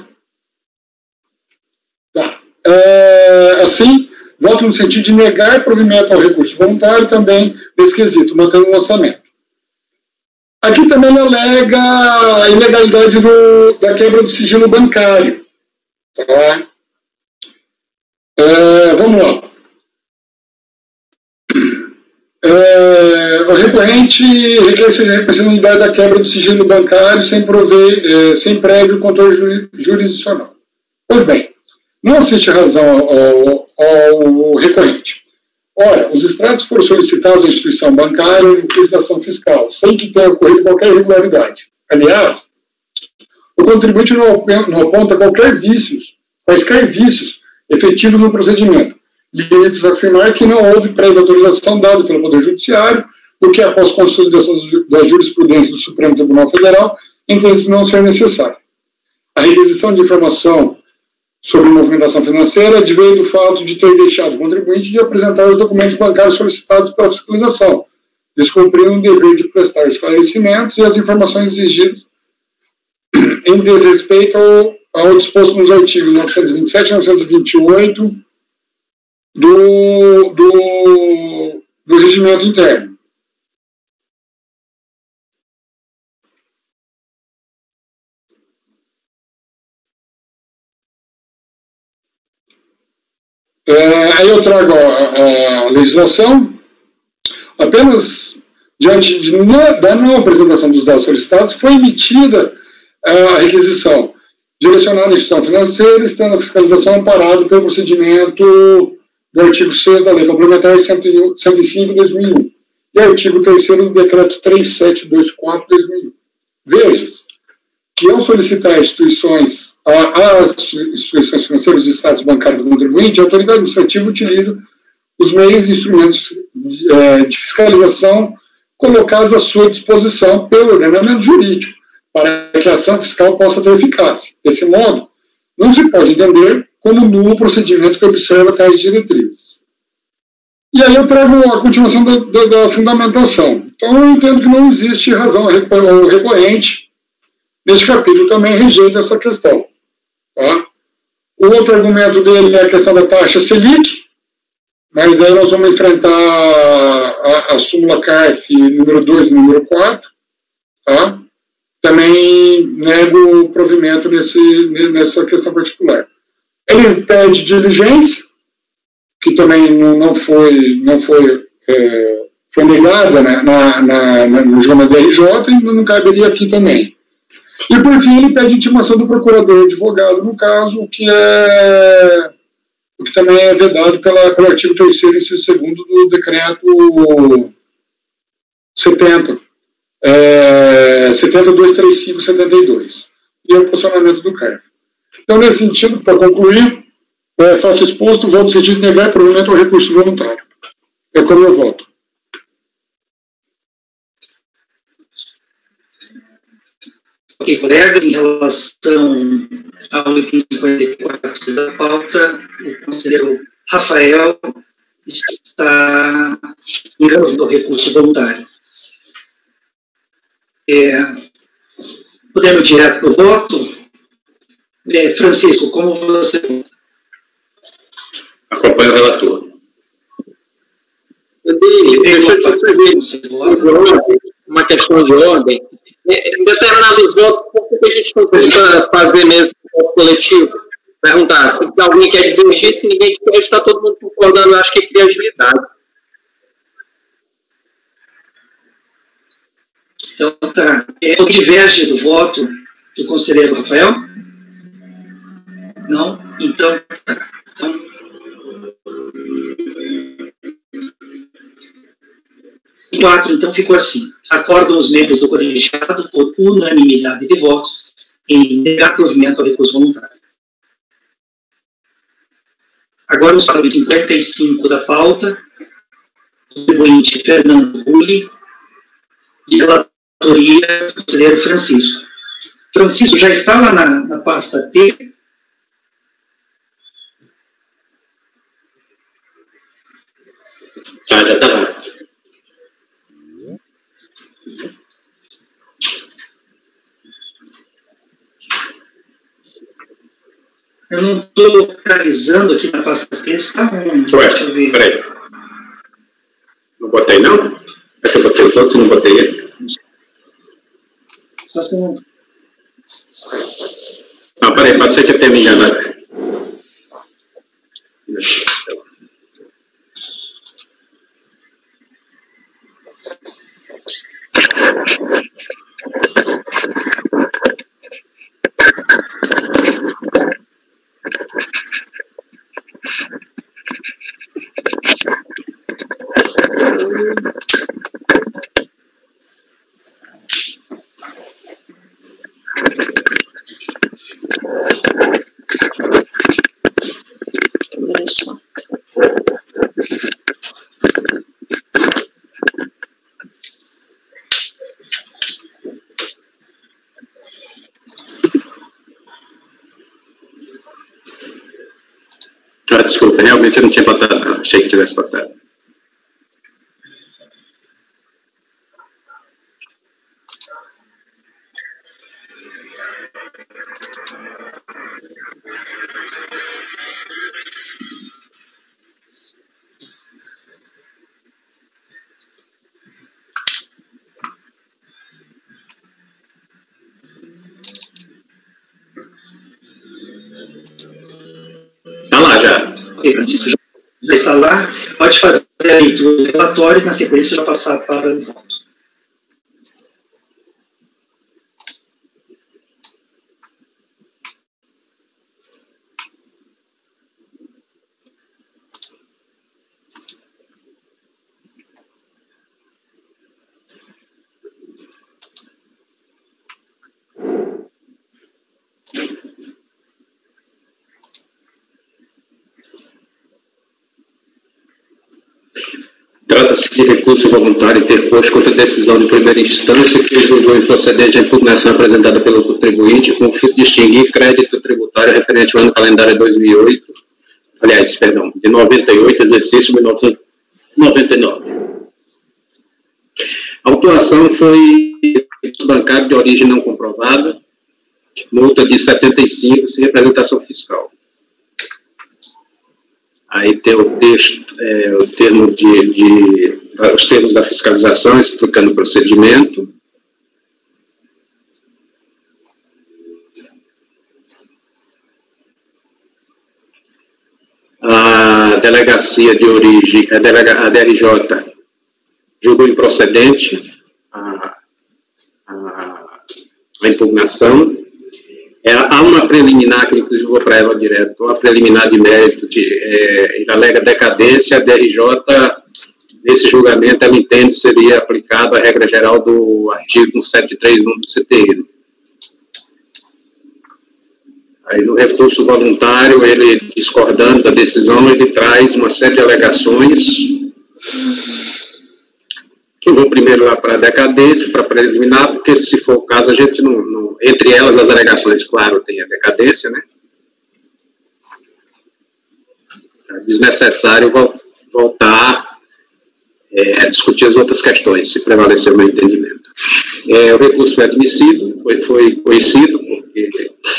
Tá. É, assim, voto no sentido de negar provimento ao recurso voluntário também nesse quesito, mantendo o lançamento. Aqui também alega a ilegalidade do, da quebra do sigilo bancário. Tá? É, vamos lá. É, o recorrente requer que seja reconhecida a unidade da quebra do sigilo bancário sem, prover, é, sem prévio controle jurisdicional. Pois bem, não existe razão ao, ao, ao recorrente. Ora, os extratos foram solicitados à instituição bancária em liquidação fiscal, sem que tenha ocorrido qualquer irregularidade. Aliás, o contribuinte não, não aponta qualquer vícios, quaisquer vícios efetivos no procedimento. Limite-se a afirmar que não houve prévia autorização dada pelo Poder Judiciário, o que, após consolidação da jurisprudência do Supremo Tribunal Federal, entende-se não ser necessário. A requisição de informação sobre movimentação financeira advém do fato de ter deixado o contribuinte de apresentar os documentos bancários solicitados pela fiscalização, descumprindo o dever de prestar esclarecimentos e as informações exigidas em desrespeito ao, ao disposto nos artigos novecentos e vinte e sete e novecentos e vinte e oito do, do, do regimento interno. É, aí eu trago a, a legislação, apenas diante de não, da não apresentação dos dados solicitados, foi emitida a requisição direcionada à instituição financeira, estando a fiscalização amparada pelo procedimento do artigo seis da Lei Complementar cento e cinco de dois mil e um e artigo terceiro do Decreto trezentos e setenta e vinte e quatro de dois mil e um. Veja-se que, ao solicitar instituições, às instituições financeiras e extratos bancários do contribuinte, a autoridade administrativa utiliza os meios e instrumentos de, é, de fiscalização colocados à sua disposição pelo ordenamento jurídico, para que a ação fiscal possa ter eficácia. Desse modo, não se pode entender como nulo o procedimento que observa tais diretrizes. E aí eu trago a continuação da, da, da fundamentação. Então, eu entendo que não existe razão ao recorrente. Neste capítulo também rejeita essa questão. Tá? O outro argumento dele é a questão da taxa Selic, mas aí nós vamos enfrentar a, a súmula C A R F número dois e número quatro, tá? Também nego o provimento nesse, nessa questão particular. Ele pede diligência, que também não, não foi, não foi, é, foi negada, né, na, na, na, no jornal da R J e não caberia aqui também. E, por fim, ele pede intimação do procurador advogado, no caso, o que, é, o que também é vedado pela, pelo artigo terceiro, inciso segundo do decreto setenta. É, setenta mil duzentos e trinta e cinco setenta e dois, e é o posicionamento do C A R F. Então, nesse sentido, para concluir, é, faço exposto, voto no sentido de negar provimento ao recurso voluntário. É como eu voto. Ok, colegas, em relação ao item cinquenta e quatro da pauta, o conselheiro Rafael está encaminhando o recurso voluntário. É, podemos ir direto para o voto? É, Francisco, como você vota? Acompanho o relator. Deixa eu te fazer uma questão de ordem. Em determinados votos, por que a gente não tenta fazer mesmo um coletivo? Perguntar se alguém quer divergir, se ninguém quer, está todo mundo concordando, eu acho que cria agilidade. Então, tá. É, diverge do voto do conselheiro Rafael? Não? Então, tá. Então, quatro, então, ficou assim. Acordam os membros do colegiado por unanimidade de votos em negar provimento ao recurso voluntário. Agora, os para cinquenta e cinco da pauta, o contribuinte Fernando Rulli, de relatoria do conselheiro Francisco. Francisco, já está lá na, na pasta T? Ah, já está lá. Eu não estou localizando aqui na pasta T, está onde? Ué, deixa eu ver. Peraí. Não botei, não? É que eu botei os outros e não botei ele. Só se não... Não, peraí, pode ser que eu tenha me enganado. Ah, desculpa, realmente eu não tinha botado, não. Achei que tivesse botado. Está lá já. Ok, Francisco, já está lá. Pode fazer a leitura do relatório e, na sequência, já passar para o voto. Trata-se de recurso voluntário interposto contra a decisão de primeira instância que julgou improcedente a impugnação apresentada pelo contribuinte com o fim de extinguir crédito tributário referente ao ano calendário dois mil e oito, aliás, perdão, de noventa e oito, exercício mil novecentos e noventa e nove. A autuação foi bancário de origem não comprovada, multa de setenta e cinco, sem representação fiscal. Aí tem o texto, é, o termo de, de, os termos da fiscalização, explicando o procedimento. A delegacia de origem, a, delega, a D R J, julgou improcedente a, a, a impugnação. É, há uma preliminar, que inclusive vou para ela direto, uma preliminar de mérito, de, é, ele alega decadência, a D R J, nesse julgamento, ela entende que seria aplicada a regra geral do artigo cento e trinta e um do C T N. Aí, no recurso voluntário, ele, discordando da decisão, ele traz uma série de alegações, que eu vou primeiro lá para a decadência, para preliminar, porque se for o caso, a gente não, não... Entre elas, as alegações, claro, tem a decadência, né? É desnecessário voltar é, a discutir as outras questões, se prevalecer o meu entendimento. É, o recurso foi admitido, foi, foi conhecido, porque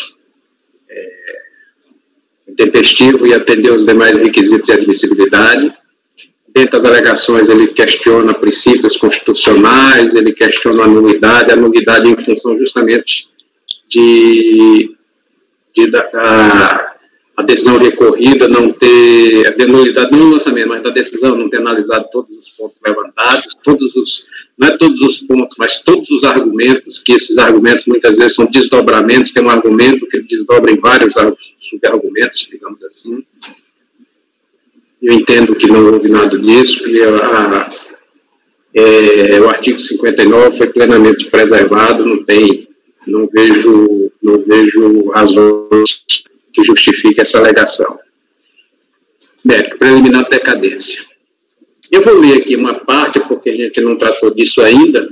é intempestivo e atendeu os demais requisitos de admissibilidade. Dentre as alegações, ele questiona princípios constitucionais, ele questiona a nulidade, a nulidade em função justamente de, de da, a, a decisão recorrida não ter, a nulidade não no lançamento, mas da decisão não ter analisado todos os pontos levantados, todos os, não é todos os pontos, mas todos os argumentos, que esses argumentos muitas vezes são desdobramentos, tem um argumento que ele desdobra em vários subargumentos, digamos assim. Eu entendo que não houve nada disso, e a, é, o artigo cinquenta e nove foi plenamente preservado, não tem, não vejo, não vejo razões que justifiquem essa alegação. Mérito preliminar de decadência. Eu vou ler aqui uma parte, porque a gente não tratou disso ainda,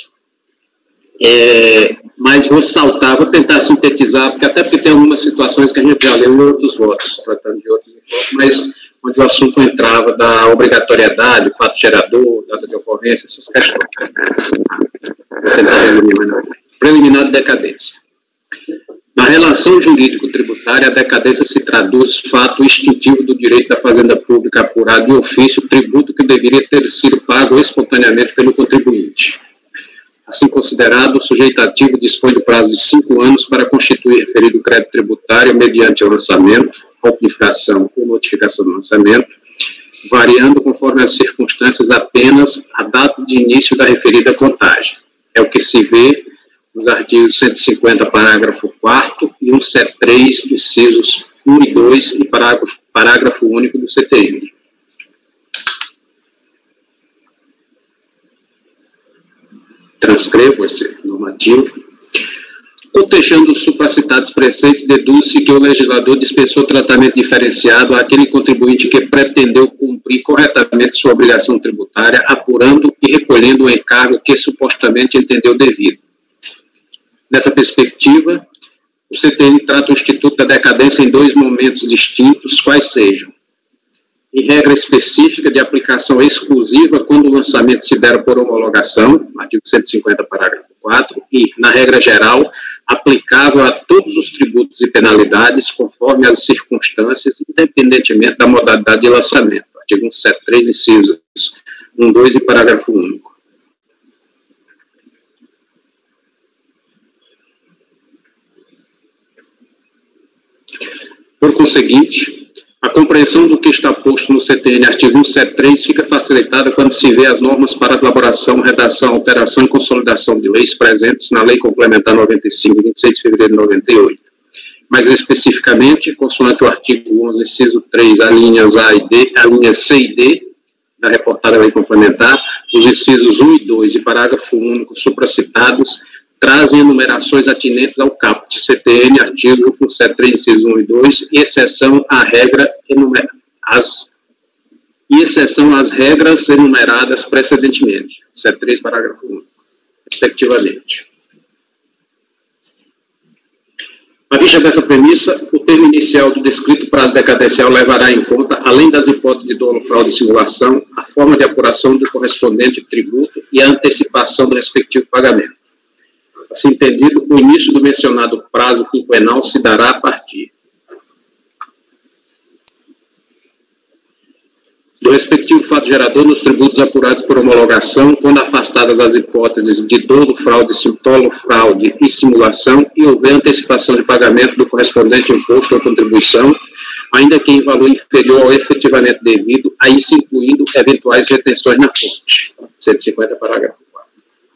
é, mas vou saltar, vou tentar sintetizar, porque até porque tem algumas situações que a gente já leu em outros votos, tratando de outros votos, mas onde o assunto entrava da obrigatoriedade, o fato gerador, data de ocorrência, essas questões. Vou tentar resumir, mas preliminar de decadência. Na relação jurídico-tributária, a decadência se traduz fato instintivo do direito da fazenda pública apurar de ofício o tributo que deveria ter sido pago espontaneamente pelo contribuinte. Assim considerado, o sujeito ativo dispõe do prazo de cinco anos para constituir referido crédito tributário mediante o lançamento, amplificação ou notificação do lançamento, variando conforme as circunstâncias apenas a data de início da referida contagem. É o que se vê nos artigos cento e cinquenta, parágrafo quarto e cento e setenta e três, incisos um e dois, e parágrafo, parágrafo único do C T N. Transcrevo esse normativo. Contextando os supracitados preceitos, deduz-se que o legislador dispensou tratamento diferenciado àquele contribuinte que pretendeu cumprir corretamente sua obrigação tributária, apurando e recolhendo o encargo que supostamente entendeu devido. Nessa perspectiva, o C T N trata o Instituto da Decadência em dois momentos distintos, quais sejam: em regra específica de aplicação exclusiva quando o lançamento se der por homologação, artigo cento e cinquenta, parágrafo quatro, e, na regra geral, aplicável a todos os tributos e penalidades, conforme as circunstâncias, independentemente da modalidade de lançamento, artigo cento e setenta e três, incisos um, dois e parágrafo único. Por conseguinte, a compreensão do que está posto no C T N, artigo cento e setenta e três, fica facilitada quando se vê as normas para elaboração, redação, alteração e consolidação de leis presentes na Lei Complementar noventa e cinco, vinte e seis de fevereiro de noventa e oito. Mais especificamente, consoante o artigo onze, inciso três, a linhas A e D, a linha C e D, da reportada Lei Complementar, os incisos um e dois e parágrafo único supracitados, trazem enumerações atinentes ao caput C T N, artigo cento e setenta e três, incisos um e dois, e exceção à regra enumerada, as, e exceção às regras enumeradas precedentemente, cento e setenta e três, parágrafo único, respectivamente. À vista dessa premissa, o termo inicial do descrito prazo decadencial levará em conta, além das hipóteses de dolo, fraude e simulação, a forma de apuração do correspondente tributo e a antecipação do respectivo pagamento. Assim entendido, o início do mencionado prazo quinquenal se dará a partir. do respectivo fato gerador nos tributos apurados por homologação, quando afastadas as hipóteses de dolo, fraude, dolo, fraude e simulação, e houver antecipação de pagamento do correspondente imposto ou contribuição, ainda que em valor inferior ao efetivamente devido, a isso incluindo eventuais retenções na fonte. cento e cinquenta, parágrafo quatro.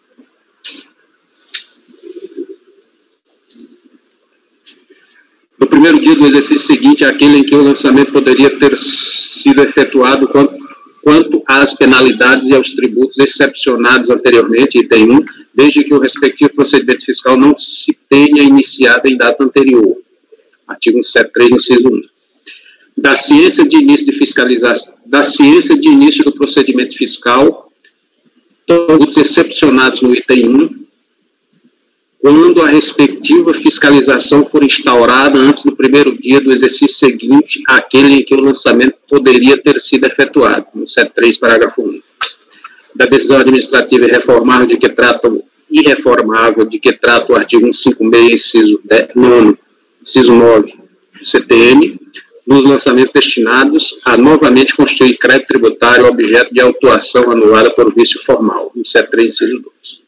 No primeiro dia do exercício seguinte, aquele em que o lançamento poderia ter sido efetuado quanto, quanto às penalidades e aos tributos excepcionados anteriormente, item um, desde que o respectivo procedimento fiscal não se tenha iniciado em data anterior. Artigo cento e setenta e três, inciso um. Da ciência de início de fiscalização, da ciência de início do procedimento fiscal, tributos excepcionados no item um, quando a respectiva fiscalização for instaurada antes do primeiro dia do exercício seguinte àquele em que o lançamento poderia ter sido efetuado, no cento e três, parágrafo um. Da decisão administrativa irreformável de que trata o irreformável de que trata o artigo cento e cinquenta e seis, inciso nove, inciso nove do C T N, nos lançamentos destinados a novamente constituir crédito tributário objeto de autuação anulada por vício formal, no cento e três, inciso dois.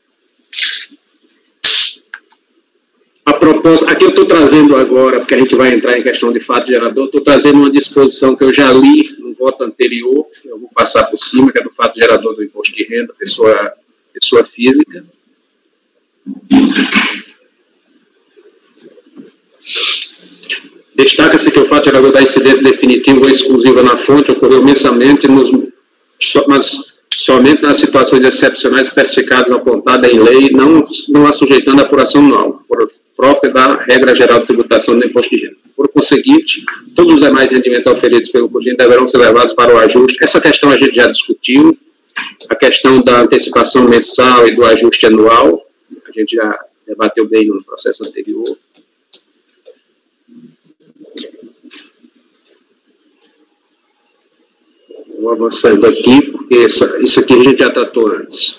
A propósito, aqui eu estou trazendo agora, porque a gente vai entrar em questão de fato gerador, estou trazendo uma disposição que eu já li no voto anterior, eu vou passar por cima, que é do fato gerador do imposto de renda, pessoa, pessoa física. Destaca-se que o fato gerador da incidência definitiva ou exclusiva na fonte ocorreu mensalmente, nos, mas somente nas situações excepcionais especificadas apontadas em lei, não, não assujeitando a apuração anual, por própria da regra geral de tributação do imposto de renda. Por conseguinte, todos os demais rendimentos oferidos pelo imposto de renda deverão ser levados para o ajuste. Essa questão a gente já discutiu, a questão da antecipação mensal e do ajuste anual, a gente já debateu bem no processo anterior. Vou avançando aqui, porque essa, isso aqui a gente já tratou antes.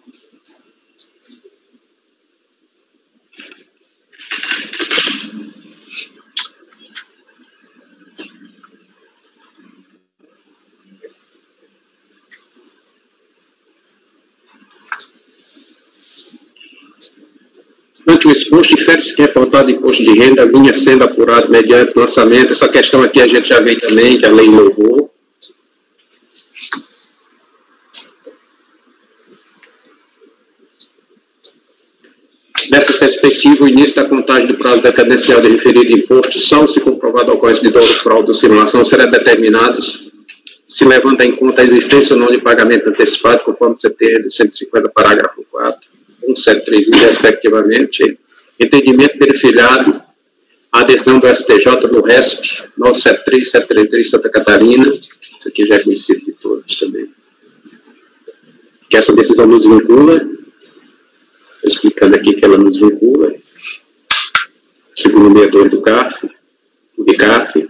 Ante o exposto, infere-se que reportado imposto de renda vinha sendo apurado mediante lançamento. Essa questão aqui a gente já veio também, que a lei inovou. Nessa perspectiva, o início da contagem do prazo decadencial de referido imposto, só se comprovado a ocorrência de dolo, fraude ou simulação, será determinado se levando em conta a existência ou não de pagamento antecipado, conforme C T N cento e cinquenta, parágrafo quatro, cento e setenta e três, respectivamente, entendimento perfilhado, a adesão do S T J no R E S P novecentos e setenta e três, setecentos e trinta e três, Santa Catarina, isso aqui já é conhecido de todos também, que essa decisão nos vincula, explicando aqui que ela nos vincula, segundo o mediador do C A F, do I C A F.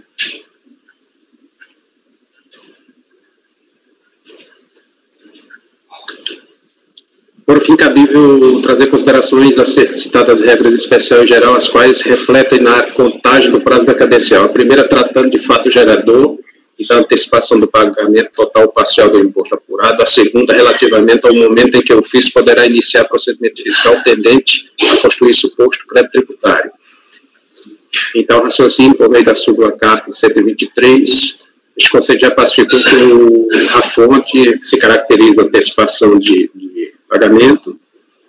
Por fim, cabível trazer considerações a ser citadas regras especiais em geral, as quais refletem na contagem do prazo decadencial. A primeira, tratando de fato gerador e da antecipação do pagamento total ou parcial do imposto apurado. A segunda, relativamente ao momento em que o ofício poderá iniciar procedimento fiscal tendente a constituir suposto crédito tributário. Então, raciocínio por meio da súmula C A F cento e vinte e três, este conceito já pacificou que a fonte se caracteriza antecipação de, de pagamento.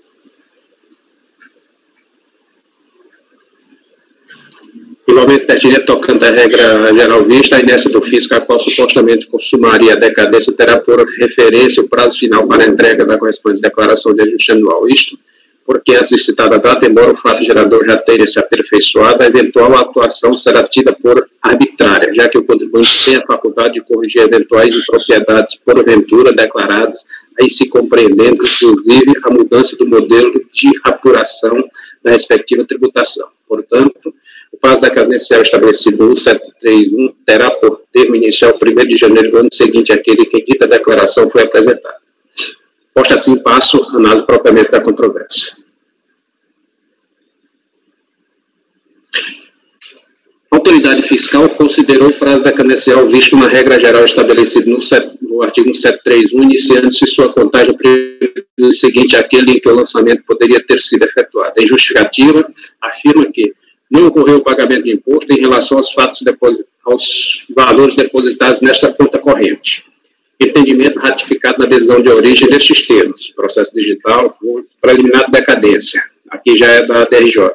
Igualmente pertinente, tocando a regra geral vista, a inércia do fisco, a qual supostamente consumaria a decadência, terá por referência o prazo final para a entrega da correspondente declaração de ajuste anual. Isto porque, essa citada data, embora o fato gerador já tenha se aperfeiçoado, a eventual atuação será tida por arbitrária, já que o contribuinte tem a faculdade de corrigir eventuais impropriedades porventura declaradas, aí se compreendendo, inclusive, a mudança do modelo de apuração da respectiva tributação. Portanto, o prazo decadencial estabelecido no cento e trinta e um terá por termo inicial o primeiro de janeiro do ano seguinte àquele que dita declaração foi apresentada. Posto assim, passo a análise propriamente da controvérsia. autoridade fiscal considerou o prazo decadencial visto na regra geral estabelecida no, no artigo cento e trinta e um, iniciando-se sua contagem no seguinte àquele em que o lançamento poderia ter sido efetuado. Em justificativa, afirma que não ocorreu o pagamento de imposto em relação aos fatos aos valores depositados nesta conta corrente. Entendimento ratificado na decisão de origem destes termos, processo digital, preliminar de decadência. Aqui já é da D R J.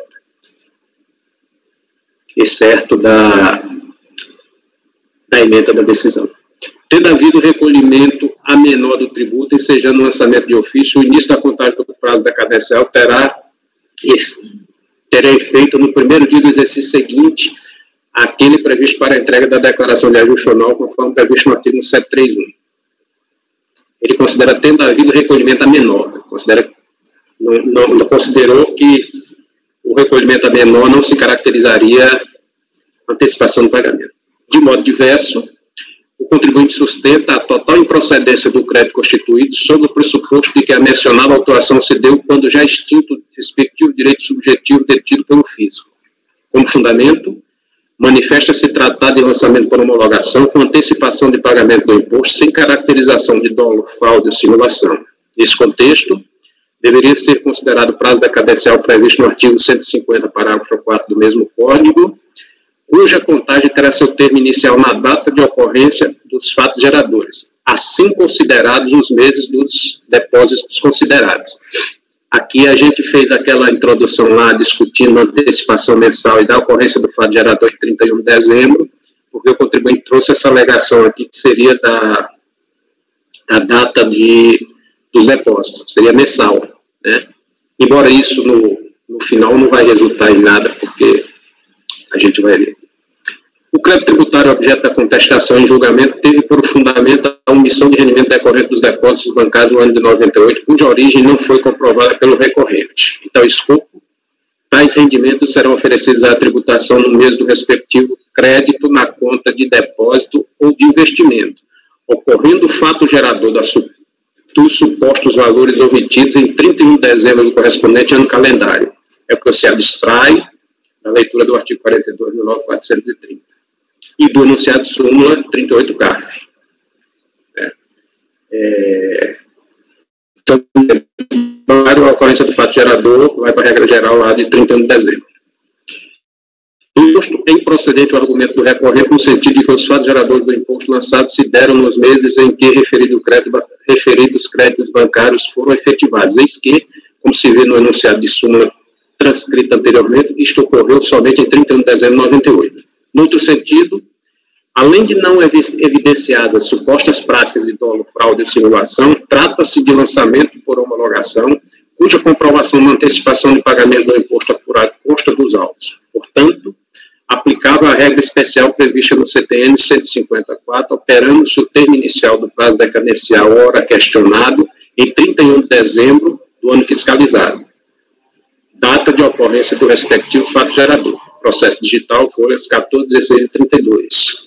Excerto da, da emenda da decisão. Tendo havido recolhimento a menor do tributo, ensejando o lançamento de ofício, o início da contagem do prazo decadencial terá, terá efeito no primeiro dia do exercício seguinte àquele previsto para a entrega da declaração de ajuste anual, conforme previsto no artigo cento e trinta e um. Ele considera, tendo havido recolhimento a menor, considera, não, não, não considerou que o recolhimento a menor não se caracterizaria antecipação do pagamento. De modo diverso, o contribuinte sustenta a total improcedência do crédito constituído sob o pressuposto de que a mencionada autuação se deu quando já extinto o respectivo direito subjetivo detido pelo fisco. Como fundamento, manifesta-se tratar de lançamento por homologação com antecipação de pagamento do imposto sem caracterização de dolo, fraude ou simulação. Nesse contexto, deveria ser considerado o prazo decadencial previsto no artigo cento e cinquenta, parágrafo quarto do mesmo Código, cuja contagem terá seu termo inicial na data de ocorrência dos fatos geradores, assim considerados os meses dos depósitos considerados. Aqui a gente fez aquela introdução lá, discutindo a antecipação mensal e da ocorrência do fato gerador em trinta e um de dezembro, porque o contribuinte trouxe essa alegação aqui, que seria da, da data de, dos depósitos, seria mensal, né? Embora isso, no, no final, não vai resultar em nada, porque a gente vai ver. O crédito tributário objeto da contestação em julgamento teve por fundamento a omissão de rendimento decorrente dos depósitos bancários no ano de noventa e oito, cuja origem não foi comprovada pelo recorrente. Em tal escopo, tais rendimentos serão oferecidos à tributação no mês do respectivo crédito na conta de depósito ou de investimento, ocorrendo o fato gerador da, dos supostos valores obtidos em trinta e um de dezembro do correspondente ano calendário. É o que se abstrai da leitura do artigo quarenta e dois mil quatrocentos e trinta. E do enunciado súmula trinta e oito C A F. É. É, então, a ocorrência do fato gerador vai para a regra geral lá de trinta e um de dezembro. O imposto é improcedente o argumento do recorrente no sentido de que os fatos geradores do imposto lançado se deram nos meses em que referido crédito, referidos créditos bancários foram efetivados, eis que, como se vê no enunciado de súmula transcrita anteriormente, isto ocorreu somente em trinta e um de dezembro de noventa e oito. No outro sentido, além de não evidenciadas supostas práticas de dolo, fraude ou simulação, trata-se de lançamento por homologação, cuja comprovação da antecipação de pagamento do imposto apurado consta dos autos. Portanto, aplicável a regra especial prevista no C T N cento e cinquenta e quatro, operando-se o termo inicial do prazo decadencial hora questionado em trinta e um de dezembro do ano fiscalizado. Data de ocorrência do respectivo fato gerador. Processo digital, folhas quatorze, dezesseis e trinta e dois.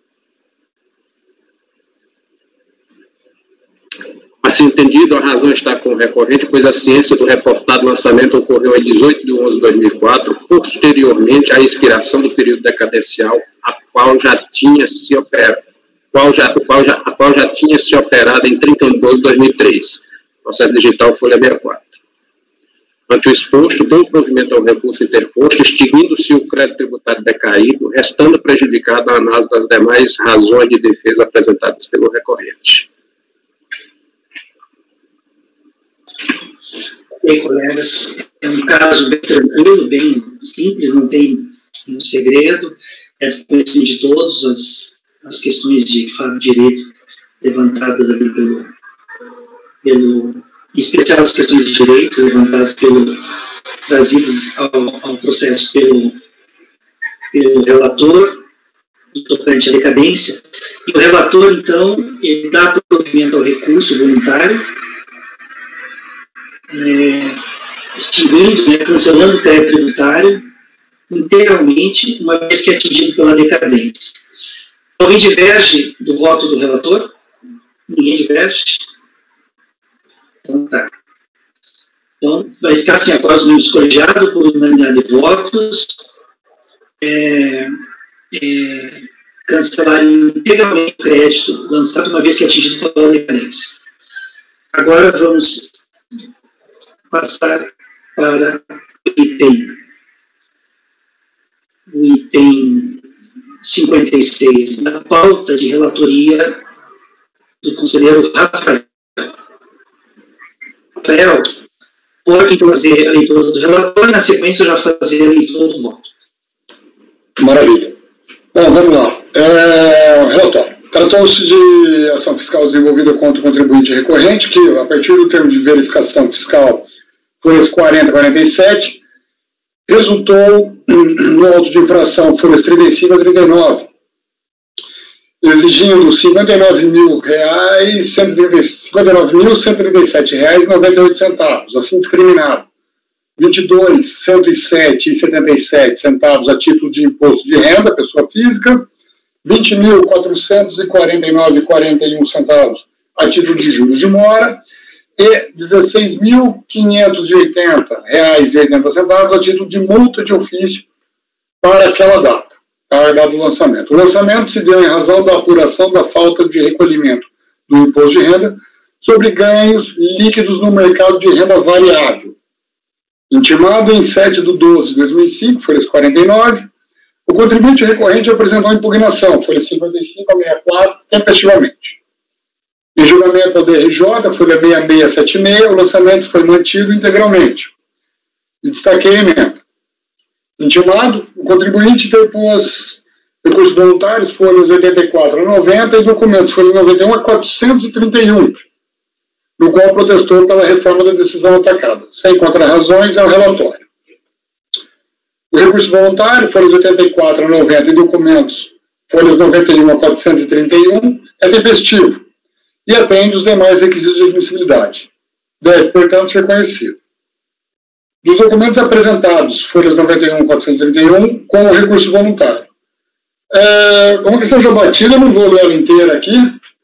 Assim entendido, a razão está com o recorrente, pois a ciência do reportado lançamento ocorreu em dezoito de onze de dois mil e quatro, posteriormente à expiração do período decadencial, a qual já tinha se operado, qual já, qual já, a qual já tinha se operado em trinta e um de doze de dois mil e três. Processo digital, folha sessenta e quatro. Ante o exposto, deu provimento ao recurso interposto, extinguindo-se o crédito tributário decaído, restando prejudicada a análise das demais razões de defesa apresentadas pelo recorrente. Ok, colegas, é um caso bem tranquilo, bem simples, não tem nenhum segredo, é do conhecimento de todos as, as questões de fato de direito levantadas ali pelo, pelo em especial as questões de direito levantadas pelo, trazidas ao, ao processo pelo, pelo relator, do tocante à decadência, e o relator, então, ele dá provimento ao recurso voluntário, é, extinguindo, né, cancelando o crédito tributário integralmente, uma vez que é atingido pela decadência. Alguém diverge do voto do relator? Ninguém diverge? Então, tá. Então, vai ficar assim, após o membro colegiado por unanimidade de votos, é, é, cancelar integralmente o crédito lançado uma vez que atingido pela falência. Agora vamos passar para o item, o item cinquenta e seis, da pauta de relatoria do conselheiro Rafael. Rafael, pode fazer a leitura do relatório e, na sequência, já fazer a leitura do voto. Maravilha. Bom, vamos lá. É, relatório. Tratou-se de ação fiscal desenvolvida contra o contribuinte recorrente, que, a partir do termo de verificação fiscal, folhas quarenta, quarenta e sete, resultou no auto de infração folhas trinta e cinco a trinta e nove, exigindo cinquenta e nove mil reais, cinquenta e nove mil, cento e trinta e sete reais e noventa e oito centavos, assim discriminado. vinte e dois mil, cento e sete reais e setenta e sete centavos a título de imposto de renda, pessoa física, vinte mil, quatrocentos e quarenta e nove reais e quarenta e um centavos a título de juros de mora, e dezesseis mil, quinhentos e oitenta reais e oitenta centavos a título de multa de ofício para aquela data, a data do lançamento. O lançamento se deu em razão da apuração da falta de recolhimento do imposto de renda sobre ganhos líquidos no mercado de renda variável. Intimado em sete de doze de dois mil e cinco, folhas quarenta e nove, o contribuinte recorrente apresentou impugnação, folha cinquenta e cinco a sessenta e quatro, tempestivamente. Em julgamento da D R J, folha sessenta e seis a setenta e seis, o lançamento foi mantido integralmente. E destaquei a emenda. Intimado, o contribuinte interpôs recursos voluntários, folhas oitenta e quatro a noventa, e documentos, folha noventa e um a quatrocentos e trinta e um, no qual protestou pela reforma da decisão atacada. Sem contrarrazões, é o relatório. O recurso voluntário, folhas oitenta e quatro a noventa, e documentos, folhas noventa e um a quatrocentos e trinta e um, é tempestivo e atende os demais requisitos de admissibilidade. Deve, portanto, ser conhecido. Dos documentos apresentados, folhas noventa e um a quatrocentos e trinta e um, com o recurso voluntário. É, uma questão já batida, eu não vou ler ela inteira aqui,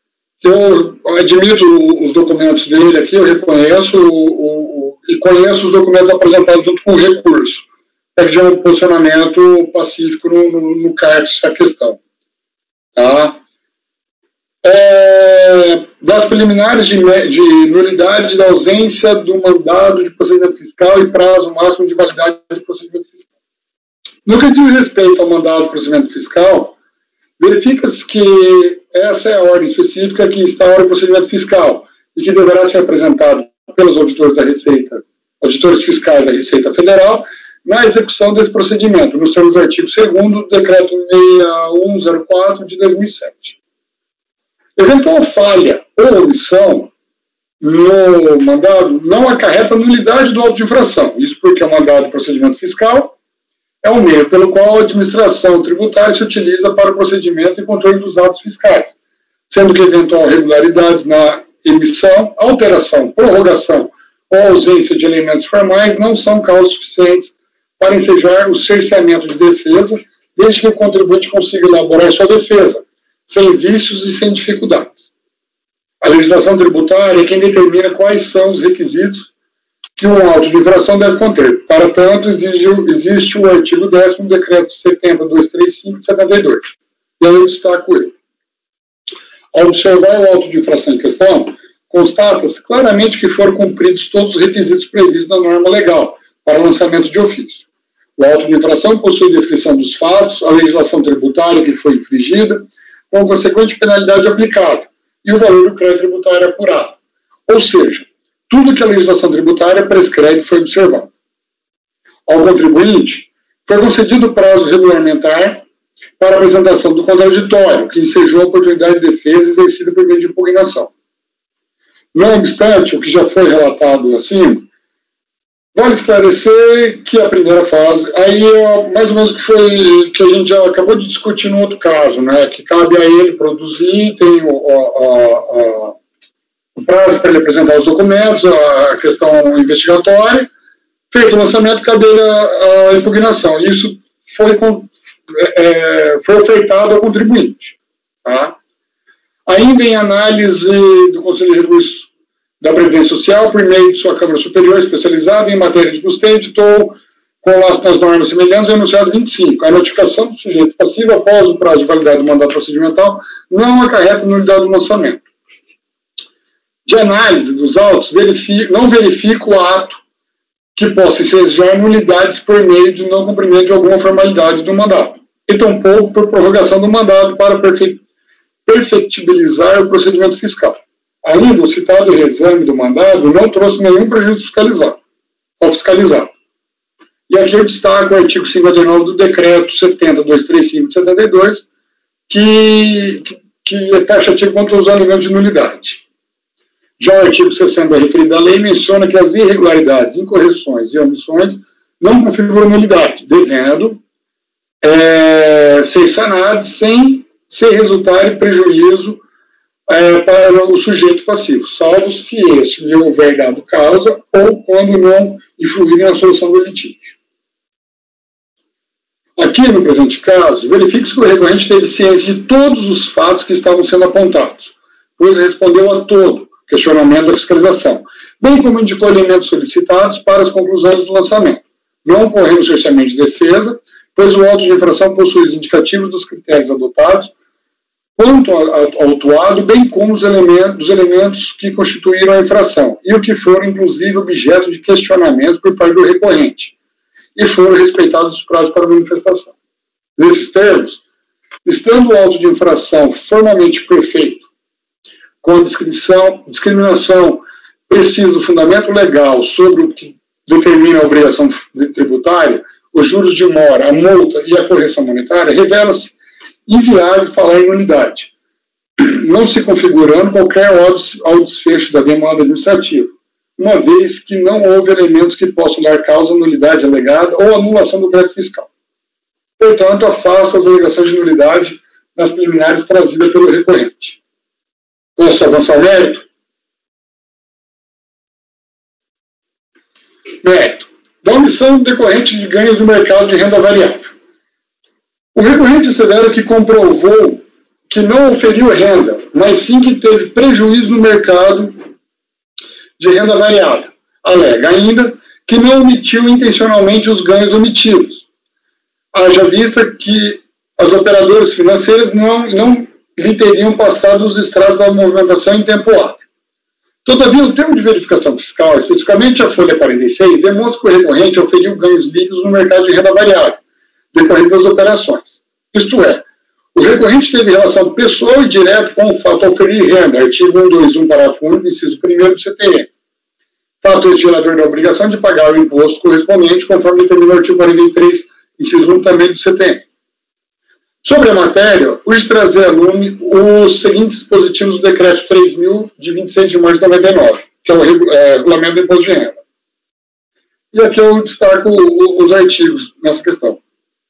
eu admito os documentos dele aqui, eu reconheço o, o, e conheço os documentos apresentados junto com o recurso. É de um posicionamento pacífico no, no, no C A R F essa questão. Tá? É, das preliminares de, de nulidade da ausência do mandado de procedimento fiscal e prazo máximo de validade de procedimento fiscal. No que diz respeito ao mandado de procedimento fiscal, verifica-se que essa é a ordem específica que instaura o procedimento fiscal e que deverá ser apresentado pelos auditores da Receita, auditores fiscais da Receita Federal, na execução desse procedimento, nos termos do artigo segundo do Decreto seis um zero quatro de dois mil e sete. Eventual falha ou omissão no mandado não acarreta nulidade do auto de infração. Isso porque o mandado de procedimento fiscal é o meio pelo qual a administração tributária se utiliza para o procedimento e controle dos atos fiscais, sendo que eventual irregularidades na emissão, alteração, prorrogação ou ausência de elementos formais não são causas suficientes para ensejar o cerceamento de defesa, desde que o contribuinte consiga elaborar sua defesa, sem vícios e sem dificuldades. A legislação tributária é quem determina quais são os requisitos que um auto de infração deve conter. Para tanto, exige, existe o artigo décimo do Decreto setenta mil duzentos e trinta e cinco de setenta e dois. E aí eu destaco ele. Ao observar o auto de infração em questão, constata-se claramente que foram cumpridos todos os requisitos previstos na norma legal para lançamento de ofício. O auto de infração possui descrição dos fatos, a legislação tributária que foi infringida, com a consequente penalidade aplicada, e o valor do crédito tributário apurado. Ou seja, tudo que a legislação tributária prescreve foi observado. Ao contribuinte, foi concedido prazo regulamentar para a apresentação do contraditório, que ensejou a oportunidade de defesa exercida por meio de impugnação. Não obstante o que já foi relatado acima, vale esclarecer que a primeira fase, aí é mais ou menos o que foi, que a gente já acabou de discutir no outro caso, né, que cabe a ele produzir, tem o, a, a, o prazo para ele apresentar os documentos, a questão investigatória, feito o lançamento, cabe a ele a, a impugnação. Isso foi, é, foi ofertado ao contribuinte. Tá? Ainda em análise do Conselho de Recursos da Previdência Social, por meio de sua Câmara Superior especializada em matéria de custeio, editou com laço nas normas semelhantes ao enunciado vinte e cinco. A notificação do sujeito passivo após o prazo de validade do mandato procedimental não acarreta nulidade do lançamento. De análise dos autos, verifico, não verifico o ato que possa ensejar nulidades por meio de não cumprimento de alguma formalidade do mandato, e tampouco por prorrogação do mandato para perfe perfectibilizar o procedimento fiscal. Ainda, o citado reexame do mandado não trouxe nenhum prejuízo fiscalizado, ao fiscalizado. E aqui eu destaco o artigo cinquenta e nove do decreto setenta mil duzentos e trinta e cinco de setenta e dois, que, que, que é taxativo contra os elementos de nulidade. Já o artigo sessenta da referida lei menciona que as irregularidades, incorreções e omissões não configuram nulidade, devendo é, ser sanadas sem ser resultar em prejuízo é, para o sujeito passivo, salvo se este lhe houver dado causa ou quando não influir na solução do litígio. Aqui, no presente caso, verifique-se que o recorrente teve ciência de todos os fatos que estavam sendo apontados, pois respondeu a todo questionamento da fiscalização, bem como indicou elementos solicitados para as conclusões do lançamento, não ocorrendo cerceamento de defesa, pois o auto de infração possui os indicativos dos critérios adotados quanto ao autuado, bem como os elementos, dos elementos que constituíram a infração, e o que foram, inclusive, objeto de questionamento por parte do recorrente, e foram respeitados os prazos para manifestação. Nesses termos, estando o auto de infração formalmente perfeito, com descrição, discriminação precisa do fundamento legal sobre o que determina a obrigação tributária, os juros de mora, a multa e a correção monetária, revela-se inviável falar em nulidade, não se configurando qualquer ódio ao desfecho da demanda administrativa, uma vez que não houve elementos que possam dar causa à nulidade alegada ou anulação do crédito fiscal. Portanto, afasta as alegações de nulidade nas preliminares trazidas pelo recorrente. Posso avançar ao mérito? Mérito. Da omissão decorrente de ganhos do mercado de renda variável. O recorrente assevera que comprovou que não oferiu renda, mas sim que teve prejuízo no mercado de renda variável. Alega ainda que não omitiu intencionalmente os ganhos omitidos. Haja vista que as operadoras financeiras não, não lhe teriam passado os estratos da movimentação em tempo hábil. Todavia, o termo de verificação fiscal, especificamente a folha quarenta e seis, demonstra que o recorrente oferiu ganhos líquidos no mercado de renda variável, decorrente das operações. Isto é, o recorrente teve relação pessoal e direta com o fato de oferir renda, artigo cento e vinte e um, parágrafo único, inciso primeiro do C T M. Fato este gerador da obrigação de pagar o imposto correspondente, conforme determina o artigo quarenta e três, inciso um também do C T M. Sobre a matéria, urge trazer a lume os seguintes dispositivos do decreto três mil, de vinte e seis de março de noventa e nove, que é o é, regulamento do imposto de renda. E aqui eu destaco os artigos nessa questão.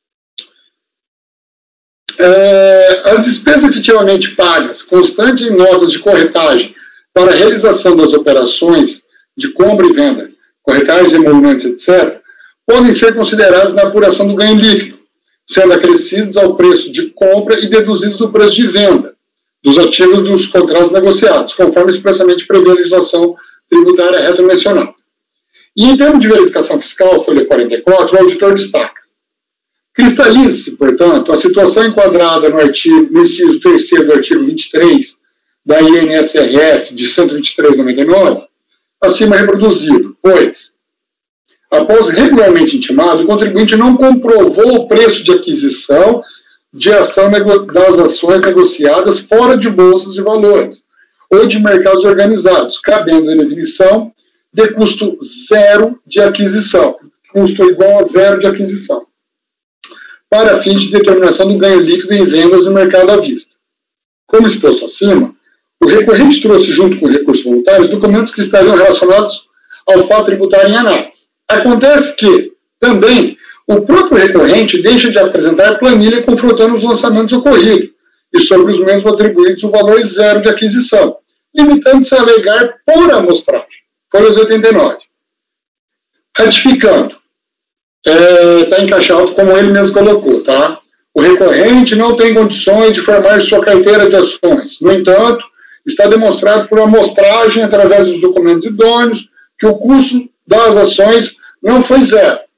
É, as despesas efetivamente pagas, constantes em notas de corretagem para a realização das operações de compra e venda, corretagem, emolumentos, etcétera, podem ser consideradas na apuração do ganho líquido, sendo acrescidos ao preço de compra e deduzidos do preço de venda dos ativos dos contratos negociados, conforme expressamente prevê a legislação tributária retromencionada. E em termos de verificação fiscal, folha quarenta e quatro, o auditor destaca: cristaliza-se, portanto, a situação enquadrada no artigo, no inciso terceiro do artigo vinte e três da I N S R F de cento e vinte e três de noventa e nove, acima reproduzido, pois, após regularmente intimado, o contribuinte não comprovou o preço de aquisição de ação das ações negociadas fora de bolsas de valores ou de mercados organizados, cabendo a definição de custo zero de aquisição, custo igual a zero de aquisição, para fins de determinação do ganho líquido em vendas no mercado à vista. Como exposto acima, o recorrente trouxe, junto com recursos voluntários, documentos que estariam relacionados ao fato tributário em análise. Acontece que, também, o próprio recorrente deixa de apresentar planilha confrontando os lançamentos ocorridos e sobre os mesmos atribuídos o valor zero de aquisição, limitando-se a alegar por amostragem. Folha oitenta e nove. Ratificando, está é, encaixado como ele mesmo colocou, tá? O recorrente não tem condições de formar sua carteira de ações. No entanto, está demonstrado por amostragem, através dos documentos idôneos, que o custo das ações não foi zero,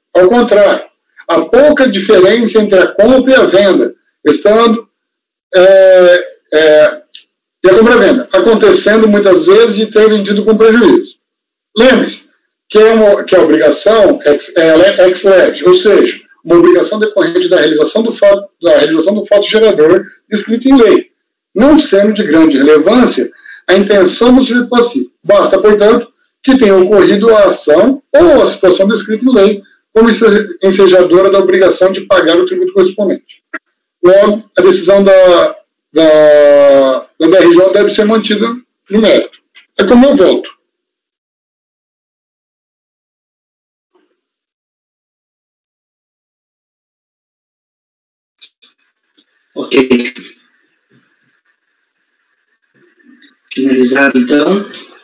Ao contrário, há pouca diferença entre a compra e a venda, estando é, é, e a compra e a venda, acontecendo muitas vezes de ter vendido com prejuízo. Lembre-se que, é uma, que a obrigação ela é ex lege, ou seja, uma obrigação decorrente da realização do fato, da realização do fato gerador descrito em lei, não sendo de grande relevância a intenção do sujeito passivo. Basta, portanto, que tenha ocorrido a ação ou a situação descrita em lei como ensejadora da obrigação de pagar o tributo correspondente. Logo, a decisão da, da, da D R J deve ser mantida no mérito. É como eu voto. Ok. Finalizado, então.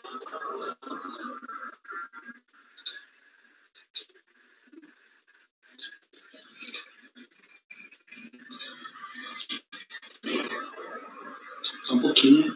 Só um pouquinho.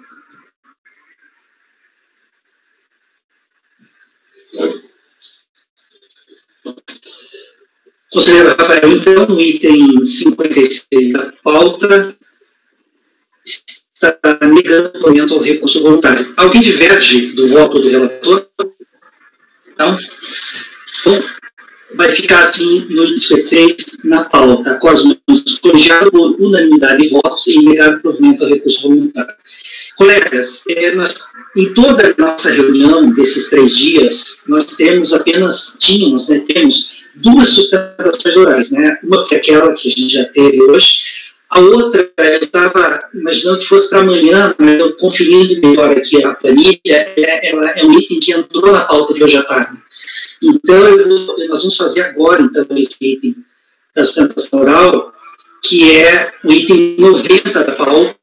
Conselheiro Rafael, então, no item cinquenta e seis da pauta, está negando o aumento ao recurso voluntário. Alguém diverge do voto do relator? Não? Então, vai ficar assim no item cinquenta e seis na pauta, colegiado por unanimidade de votos e negar o provimento ao recurso voluntário. Colegas, é, nós, em toda a nossa reunião desses três dias, nós temos apenas, tínhamos, né, temos duas sustentações orais, né? Uma foi aquela que a gente já teve hoje, a outra, eu estava imaginando que fosse para amanhã, mas eu conferindo melhor aqui a planilha, é, ela é um item que entrou na pauta de hoje à tarde. Então, eu, nós vamos fazer agora, então, esse item da sustentação oral, que é o item noventa da pauta,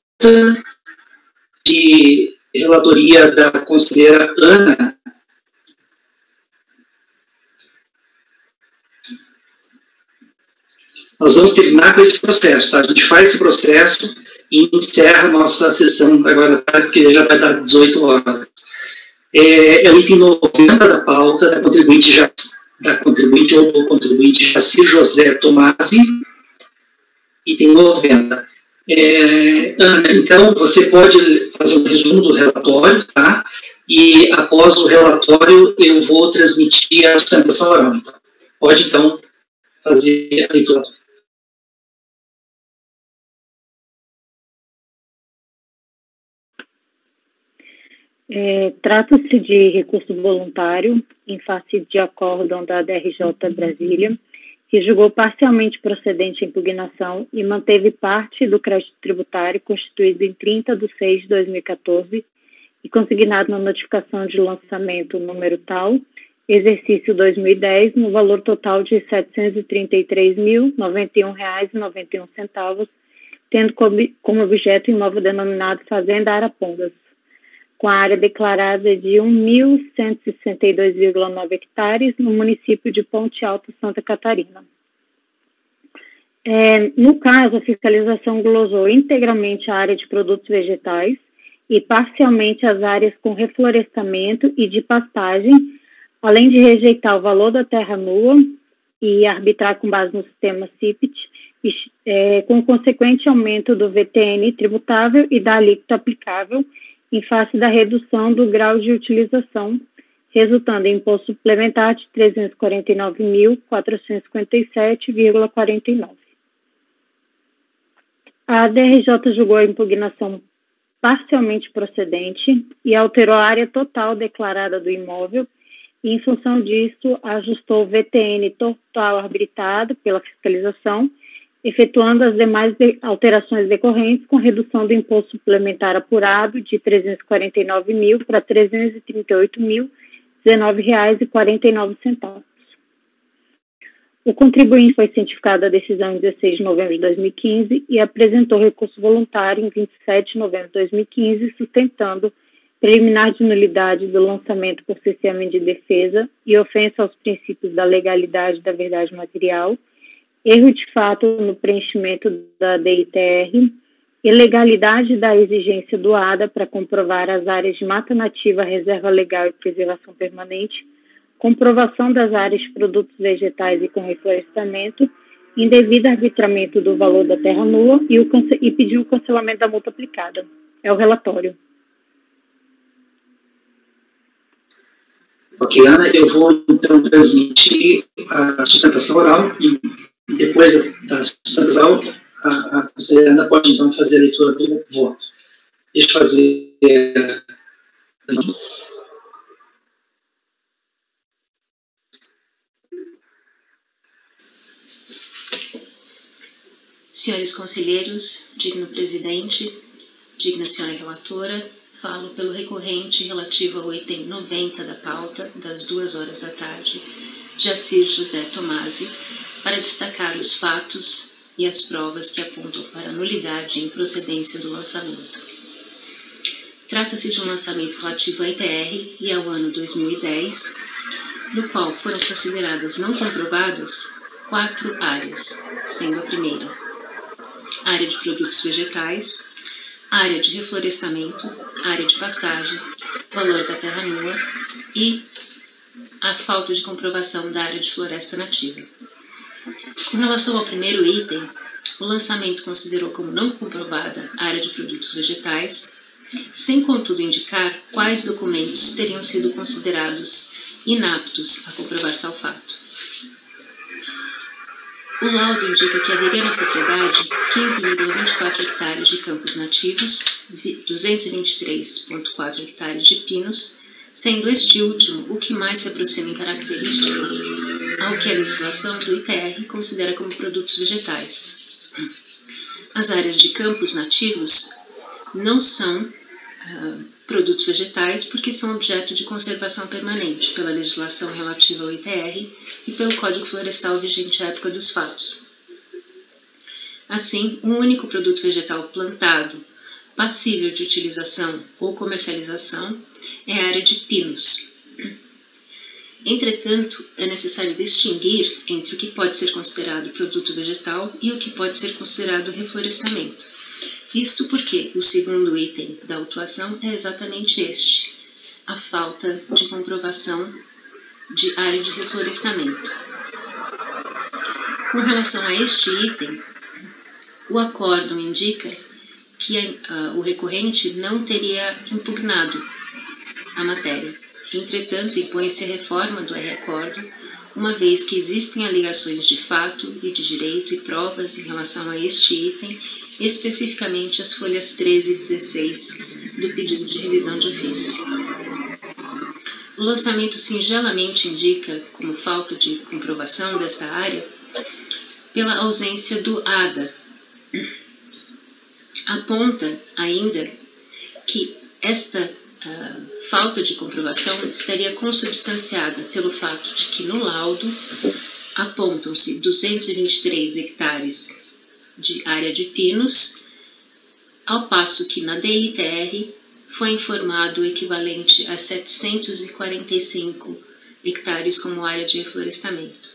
de relatoria da conselheira Ana. Nós vamos terminar com esse processo, tá? A gente faz esse processo e encerra a nossa sessão agora, porque já vai dar dezoito horas. É, é o item noventa da pauta da contribuinte, já, da contribuinte ou do contribuinte Jaci José Tomasi, item noventa. É, Ana, então, você pode fazer um resumo do relatório, tá? E após o relatório, eu vou transmitir a sustentação oral. Então. Pode, então, fazer a leitura. É, trata-se de recurso voluntário em face de acórdão da D R J Brasília, que julgou parcialmente procedente a impugnação e manteve parte do crédito tributário constituído em trinta de seis de dois mil e quatorze e consignado na notificação de lançamento número tal, exercício dois mil e dez, no valor total de setecentos e trinta e três mil e noventa e um reais e noventa e um centavos, tendo como objeto imóvel denominado Fazenda Arapongas, com a área declarada de mil cento e sessenta e dois vírgula nove hectares no município de Ponte Alta, Santa Catarina. É, no caso, a fiscalização glosou integralmente a área de produtos vegetais e parcialmente as áreas com reflorestamento e de pastagem, além de rejeitar o valor da terra nua e arbitrar com base no sistema C I P T, é, com consequente aumento do V T N tributável e da alíquota aplicável, em face da redução do grau de utilização, resultando em imposto suplementar de trezentos e quarenta e nove mil, quatrocentos e cinquenta e sete vírgula quarenta e nove. A D R J julgou a impugnação parcialmente procedente e alterou a área total declarada do imóvel e, em função disso, ajustou o V T N total arbitado pela fiscalização, efetuando as demais de alterações decorrentes com redução do imposto suplementar apurado de trezentos e quarenta e nove mil para trezentos e trinta e oito mil, dezenove reais e quarenta e nove centavos. O contribuinte foi cientificado da decisão em dezesseis de novembro de dois mil e quinze e apresentou recurso voluntário em vinte e sete de novembro de dois mil e quinze, sustentando preliminar de nulidade do lançamento por cerceamento de defesa e ofensa aos princípios da legalidade e da verdade material, erro de fato no preenchimento da D I T R, ilegalidade da exigência doada para comprovar as áreas de mata nativa, reserva legal e preservação permanente, comprovação das áreas de produtos vegetais e com reflorestamento, indevido arbitramento do valor da terra nua e, o e pediu o cancelamento da multa aplicada. É o relatório. Ok, Ana, eu vou então transmitir a sustentação oral e depois da, da sustentação oral, a, a conselheira Ana pode então fazer a leitura do voto. Deixa eu fazer. Senhores conselheiros, digno presidente, digna senhora relatora, falo pelo recorrente relativo ao item noventa da pauta, das duas horas da tarde, Jacir José Tomasi, para destacar os fatos e as provas que apontam para a nulidade e improcedência do lançamento. Trata-se de um lançamento relativo à I T R e ao ano dois mil e dez, no qual foram consideradas não comprovadas quatro áreas, sendo a primeira área de produtos vegetais, área de reflorestamento, área de pastagem, valor da terra nua e a falta de comprovação da área de floresta nativa. Com relação ao primeiro item, o lançamento considerou como não comprovada a área de produtos vegetais, sem contudo indicar quais documentos teriam sido considerados inaptos a comprovar tal fato. O laudo indica que haveria na propriedade quinze vírgula vinte e quatro hectares de campos nativos, duzentos e vinte e três vírgula quatro hectares de pinos, sendo este último o que mais se aproxima em características ao que a legislação do I T R considera como produtos vegetais. As áreas de campos nativos não são uh, produtos vegetais porque são objeto de conservação permanente pela legislação relativa ao I T R e pelo Código Florestal vigente à época dos fatos. Assim, um único produto vegetal plantado, passível de utilização ou comercialização, é a área de pinos. Entretanto, é necessário distinguir entre o que pode ser considerado produto vegetal e o que pode ser considerado reflorestamento. Isto porque o segundo item da autuação é exatamente este, a falta de comprovação de área de reflorestamento. Com relação a este item, o acórdão indica que a, a, o recorrente não teria impugnado a matéria. Entretanto, impõe-se a reforma do R-acórdão, uma vez que existem alegações de fato e de direito e provas em relação a este item, especificamente as folhas treze e dezesseis do pedido de revisão de ofício. O lançamento singelamente indica, como falta de comprovação desta área, pela ausência do A D A. Aponta ainda que esta uh, falta de comprovação estaria consubstanciada pelo fato de que no laudo apontam-se duzentos e vinte e três hectares de área de pinos, ao passo que na D I T R foi informado o equivalente a setecentos e quarenta e cinco hectares como área de reflorestamento.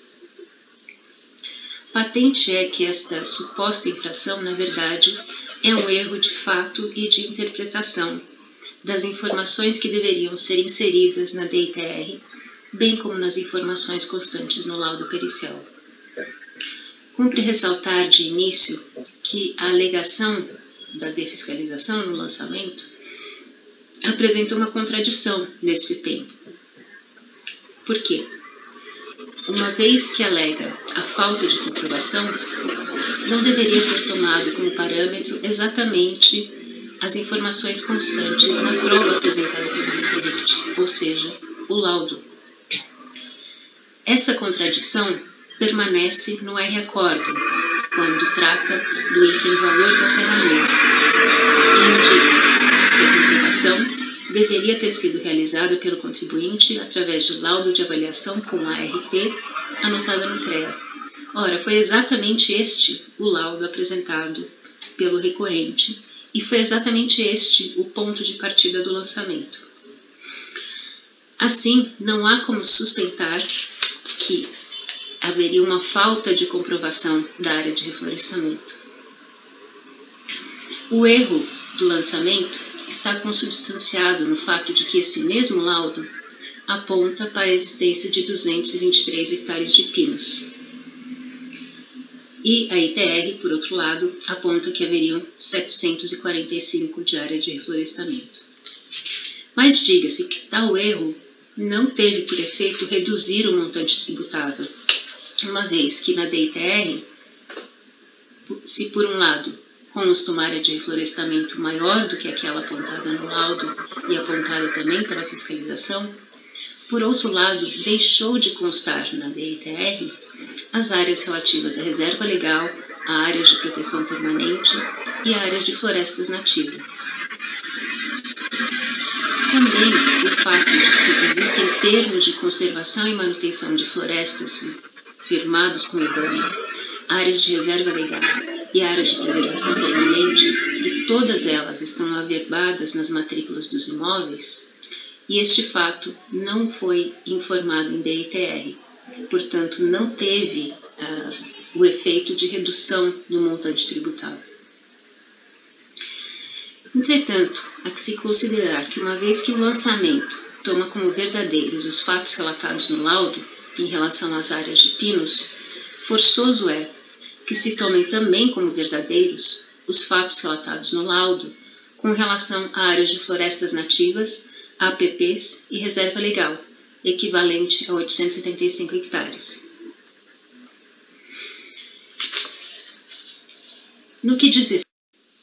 Patente é que esta suposta infração, na verdade, é um erro de fato e de interpretação das informações que deveriam ser inseridas na D I T R, bem como nas informações constantes no laudo pericial. Cumpre ressaltar de início que a alegação da defiscalização no lançamento apresenta uma contradição nesse tempo. Por quê? Uma vez que alega a falta de comprovação, não deveria ter tomado como parâmetro exatamente as informações constantes na prova apresentada pelo recorrente, ou seja, o laudo. Essa contradição permanece no R-acórdão, quando trata do item valor da terra nua, e indica que a comprovação deveria ter sido realizada pelo contribuinte através de laudo de avaliação com A R T anotada no C R E A. Ora, foi exatamente este o laudo apresentado pelo recorrente e foi exatamente este o ponto de partida do lançamento. Assim, não há como sustentar que haveria uma falta de comprovação da área de reflorestamento. O erro do lançamento está consubstanciado no fato de que esse mesmo laudo aponta para a existência de duzentos e vinte e três hectares de pinos. E a I T R, por outro lado, aponta que haveriam setecentos e quarenta e cinco de área de reflorestamento. Mas diga-se que tal erro não teve por efeito reduzir o montante tributável, uma vez que na D I T R, se por um lado consta uma área de reflorestamento maior do que aquela apontada no laudo e apontada também pela fiscalização, por outro lado, deixou de constar na D I T R as áreas relativas à reserva legal, a áreas de proteção permanente e a área de florestas nativas. Também o fato de que existem termos de conservação e manutenção de florestas firmados com o IBAMA, áreas de reserva legal e áreas de preservação permanente, e todas elas estão averbadas nas matrículas dos imóveis, e este fato não foi informado em D I T R, portanto não teve uh, o efeito de redução no montante tributável. Entretanto, há que se considerar que uma vez que o lançamento toma como verdadeiros os fatos relatados no laudo em relação às áreas de pinos, forçoso é que se tomem também como verdadeiros os fatos relatados no laudo com relação a áreas de florestas nativas, A P Ps e reserva legal, equivalente a oitocentos e setenta e cinco hectares. No que diz respeito,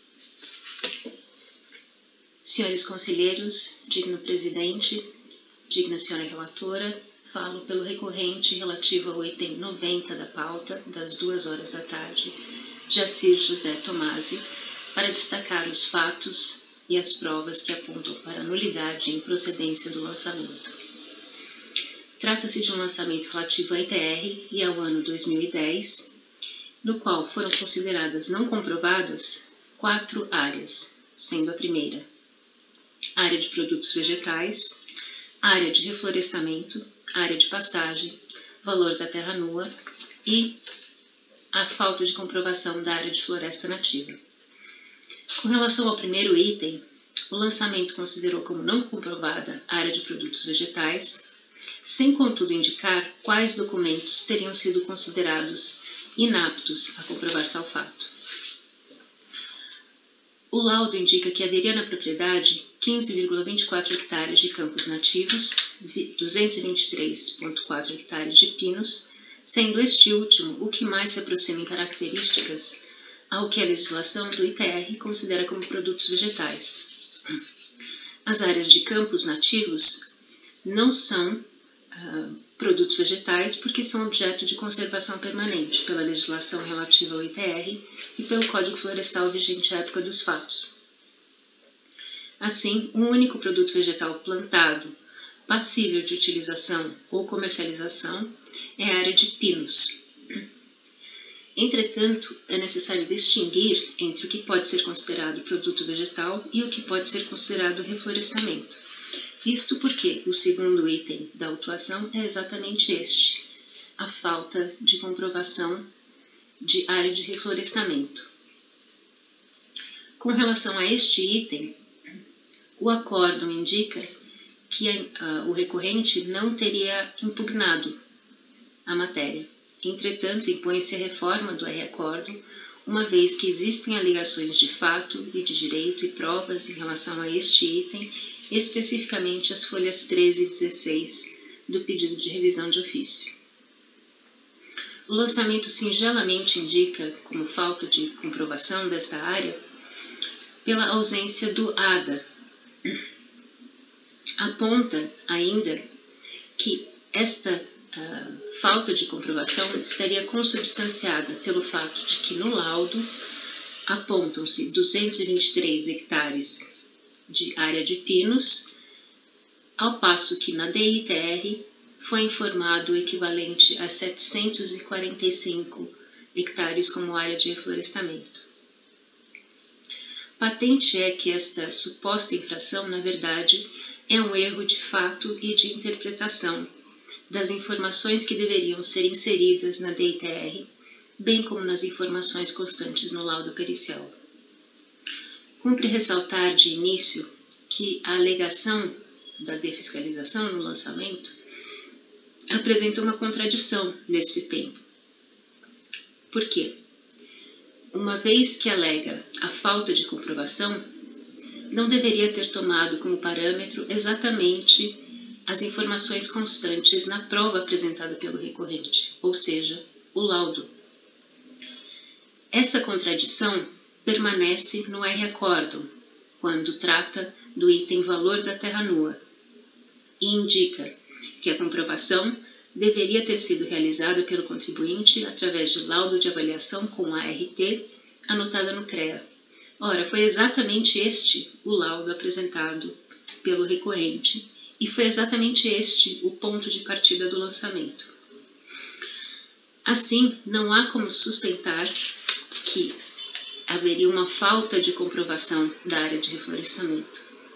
senhores conselheiros, digno presidente, digna senhora relatora, falo pelo recorrente relativo ao item noventa da pauta, das duas horas da tarde, Jacir José Tomasi, para destacar os fatos e as provas que apontam para a nulidade e improcedência do lançamento. Trata-se de um lançamento relativo à I T R e ao ano dois mil e dez, no qual foram consideradas não comprovadas quatro áreas, sendo a primeira área de produtos vegetais, área de reflorestamento, área de pastagem, valor da terra nua e a falta de comprovação da área de floresta nativa. Com relação ao primeiro item, o lançamento considerou como não comprovada a área de produtos vegetais, sem contudo indicar quais documentos teriam sido considerados inaptos a comprovar tal fato. O laudo indica que haveria na propriedade quinze vírgula vinte e quatro hectares de campos nativos, duzentos e vinte e três vírgula quatro hectares de pinos, sendo este último o que mais se aproxima em características ao que a legislação do I T R considera como produtos vegetais. As áreas de campos nativos não são uh, produtos vegetais porque são objeto de conservação permanente pela legislação relativa ao I T R e pelo Código Florestal vigente à época dos fatos. Assim, um único produto vegetal plantado, passível de utilização ou comercialização, é a área de pinos. Entretanto, é necessário distinguir entre o que pode ser considerado produto vegetal e o que pode ser considerado reflorestamento. Isto porque o segundo item da autuação é exatamente este, a falta de comprovação de área de reflorestamento. Com relação a este item, o acórdão indica que a, a, o recorrente não teria impugnado a matéria. Entretanto, impõe-se a reforma do R-acórdão, uma vez que existem alegações de fato e de direito e provas em relação a este item, especificamente as folhas treze e dezesseis do pedido de revisão de ofício. O lançamento singelamente indica, como falta de comprovação desta área, pela ausência do A D A. Aponta ainda que esta uh, falta de comprovação estaria consubstanciada pelo fato de que no laudo apontam-se duzentos e vinte e três hectares de área de pinos, ao passo que na D I T R foi informado o equivalente a setecentos e quarenta e cinco hectares como área de reflorestamento. Patente é que esta suposta infração, na verdade, é um erro de fato e de interpretação das informações que deveriam ser inseridas na D I T R, bem como nas informações constantes no laudo pericial. Cumpre ressaltar de início que a alegação da defiscalização no lançamento apresenta uma contradição nesse tempo. Por quê? Uma vez que alega a falta de comprovação, não deveria ter tomado como parâmetro exatamente as informações constantes na prova apresentada pelo recorrente, ou seja, o laudo. Essa contradição permanece no R-Acórdão, quando trata do item valor da terra nua, e indica que a comprovação deveria ter sido realizada pelo contribuinte através de laudo de avaliação com A R T anotada no C R E A. Ora, foi exatamente este o laudo apresentado pelo recorrente e foi exatamente este o ponto de partida do lançamento. Assim, não há como sustentar que haveria uma falta de comprovação da área de reflorestamento.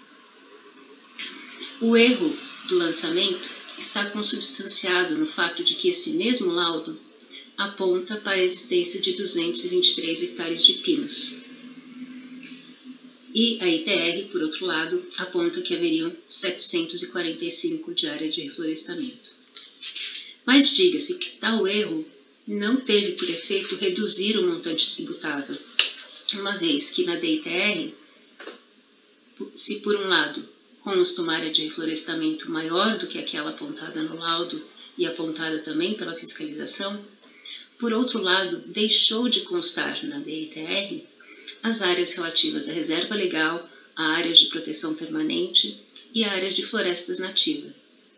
O erro do lançamento está consubstanciado no fato de que esse mesmo laudo aponta para a existência de duzentos e vinte e três hectares de pinos. E a I T R, por outro lado, aponta que haveriam setecentos e quarenta e cinco de área de reflorestamento. Mas diga-se que tal erro não teve por efeito reduzir o montante tributável, uma vez que na D I T R, se por um lado consta uma área de reflorestamento maior do que aquela apontada no laudo e apontada também pela fiscalização, por outro lado, deixou de constar na D I T R as áreas relativas à reserva legal, a áreas de proteção permanente e a área de florestas nativas.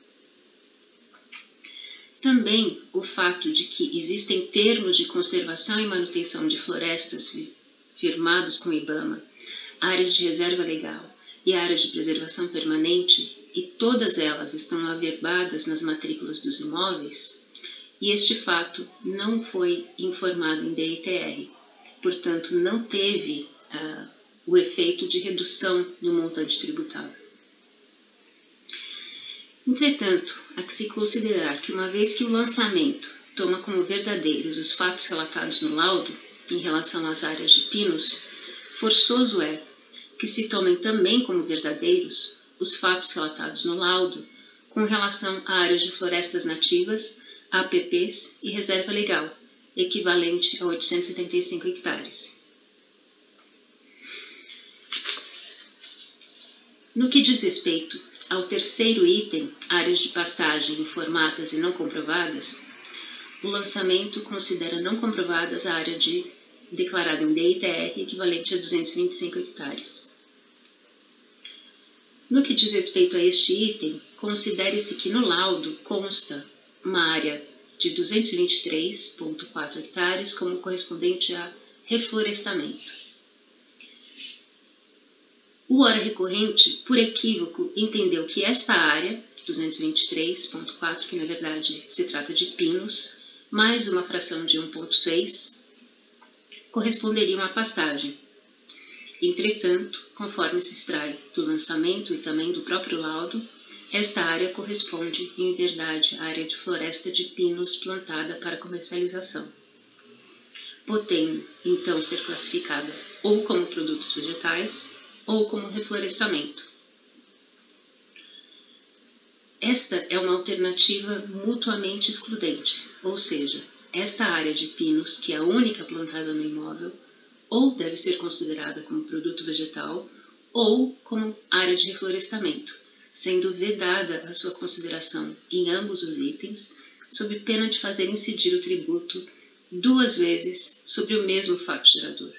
Também o fato de que existem termos de conservação e manutenção de florestas firmados com o IBAMA, áreas de reserva legal e áreas de preservação permanente, e todas elas estão averbadas nas matrículas dos imóveis, e este fato não foi informado em D I T R, portanto não teve uh, o efeito de redução no montante tributável. Entretanto, há que se considerar que uma vez que o lançamento toma como verdadeiros os fatos relatados no laudo em relação às áreas de pinos, forçoso é que se tomem também como verdadeiros os fatos relatados no laudo com relação a áreas de florestas nativas, A P Ps e reserva legal, equivalente a oitocentos e setenta e cinco hectares. No que diz respeito ao terceiro item, áreas de pastagem informadas e não comprovadas, o lançamento considera não comprovadas a área de, declarada em D I T R, equivalente a duzentos e vinte e cinco hectares. No que diz respeito a este item, considere-se que no laudo consta uma área de duzentos e vinte e três vírgula quatro hectares como correspondente a reflorestamento. O ora recorrente, por equívoco, entendeu que esta área, duzentos e vinte e três vírgula quatro, que na verdade se trata de pinos, mais uma fração de um vírgula seis, corresponderia a uma pastagem. Entretanto, conforme se extrai do lançamento e também do próprio laudo, esta área corresponde, em verdade, à área de floresta de pinos plantada para comercialização, podendo, então, ser classificada ou como produtos vegetais ou como reflorestamento. Esta é uma alternativa mutuamente excludente, ou seja, esta área de pinos, que é a única plantada no imóvel, ou deve ser considerada como produto vegetal ou como área de reflorestamento, sendo vedada a sua consideração em ambos os itens, sob pena de fazer incidir o tributo duas vezes sobre o mesmo fato gerador.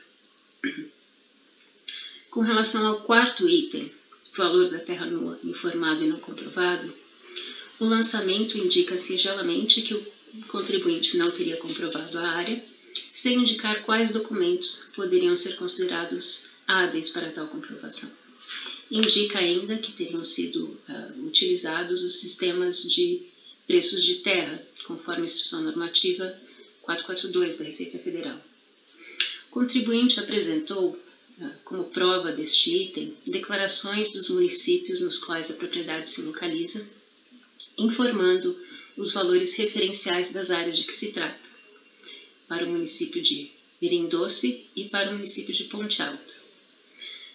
Com relação ao quarto item, valor da terra nua informado e não comprovado, o lançamento indica singelamente que o contribuinte não teria comprovado a área, sem indicar quais documentos poderiam ser considerados hábeis para tal comprovação. Indica ainda que teriam sido uh, utilizados os sistemas de preços de terra, conforme a Instrução Normativa quatrocentos e quarenta e dois da Receita Federal. O contribuinte apresentou, uh, como prova deste item, declarações dos municípios nos quais a propriedade se localiza, informando os valores referenciais das áreas de que se trata, para o município de Mirim Doce e para o município de Ponte Alta.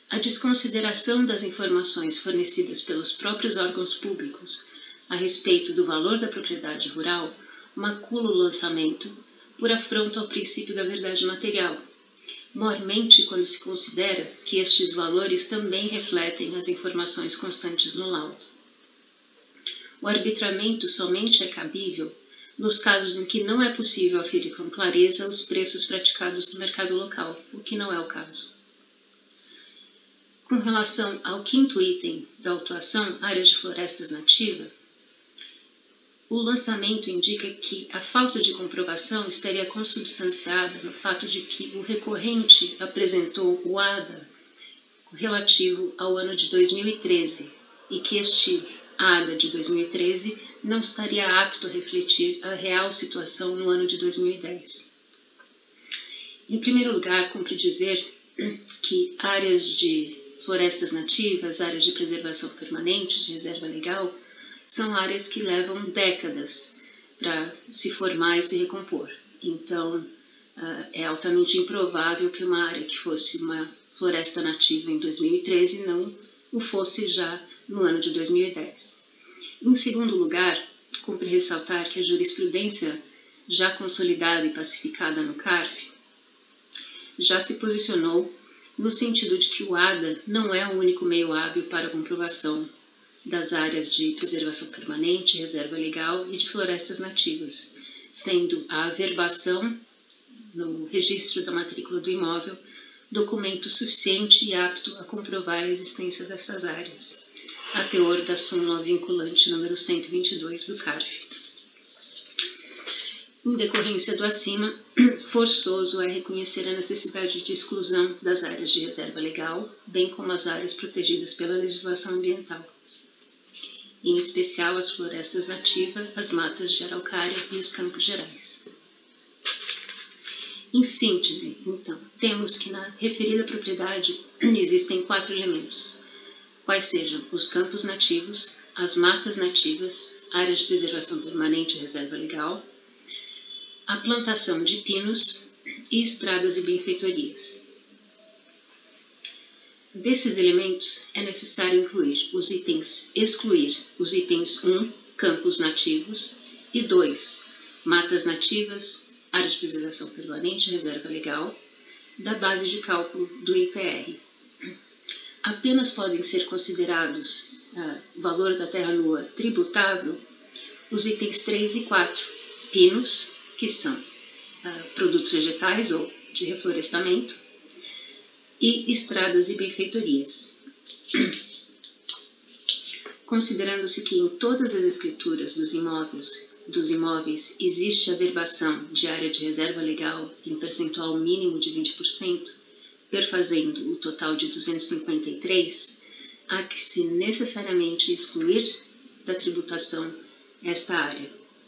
A desconsideração das informações fornecidas pelos próprios órgãos públicos a respeito do valor da propriedade rural macula o lançamento por afronto ao princípio da verdade material, mormente quando se considera que estes valores também refletem as informações constantes no laudo. O arbitramento somente é cabível nos casos em que não é possível aferir com clareza os preços praticados no mercado local, o que não é o caso. Com relação ao quinto item da autuação, áreas de florestas nativas, o lançamento indica que a falta de comprovação estaria consubstanciada no fato de que o recorrente apresentou o A D A relativo ao ano de dois mil e treze e que este A D A de dois mil e treze não estaria apto a refletir a real situação no ano de dois mil e dez. Em primeiro lugar, cumpre dizer que áreas de florestas nativas, áreas de preservação permanente, de reserva legal, são áreas que levam décadas para se formar e se recompor. Então, é altamente improvável que uma área que fosse uma floresta nativa em dois mil e treze não o fosse já no ano de dois mil e dez. Em segundo lugar, cumpre ressaltar que a jurisprudência já consolidada e pacificada no C A R F já se posicionou no sentido de que o A D A não é o único meio hábil para a comprovação das áreas de preservação permanente, reserva legal e de florestas nativas, sendo a averbação no registro da matrícula do imóvel documento suficiente e apto a comprovar a existência dessas áreas, a teor da súmula vinculante número cento e vinte e dois do C A R F. Em decorrência do acima, forçoso é reconhecer a necessidade de exclusão das áreas de reserva legal, bem como as áreas protegidas pela legislação ambiental, em especial as florestas nativas, as matas de araucária e os campos gerais. Em síntese, então, temos que na referida propriedade existem quatro elementos, quais sejam os campos nativos, as matas nativas, áreas de preservação permanente e reserva legal, a plantação de pinos e estradas e benfeitorias. Desses elementos, é necessário incluir os itens, excluir os itens um, campos nativos, e dois, matas nativas, área de preservação permanente e reserva legal, da base de cálculo do I T R. Apenas podem ser considerados ah, o valor da terra nua tributável os itens três e quatro, pinos, que são ah, produtos vegetais ou de reflorestamento, e estradas e benfeitorias. Considerando-se que em todas as escrituras dos imóveis, dos imóveis existe a averbação de área de reserva legal em percentual mínimo de vinte por cento, perfazendo o total de duzentos e cinquenta e três, há que se necessariamente excluir da tributação esta área.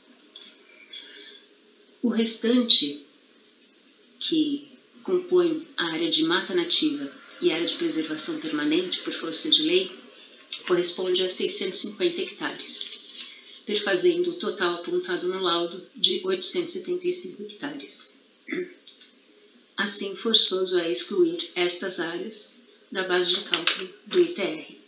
O restante, que compõe a área de mata nativa e a área de preservação permanente por força de lei, corresponde a seiscentos e cinquenta hectares, perfazendo o total apontado no laudo de oitocentos e setenta e cinco hectares. Assim, forçoso é excluir estas áreas da base de cálculo do I T R.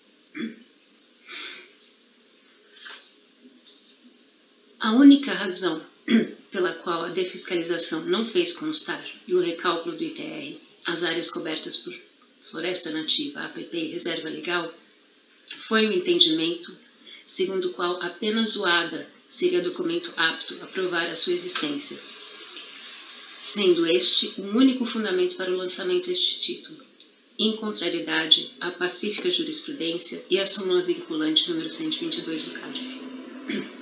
A única razão pela qual a defiscalização não fez constar no recálculo do I T R as áreas cobertas por floresta nativa, A P P e reserva legal, foi o entendimento segundo o qual apenas o A D A seria documento apto a provar a sua existência, sendo este um único fundamento para o lançamento deste título, em contrariedade à pacífica jurisprudência e à súmula vinculante número cento e vinte e dois do C A R F.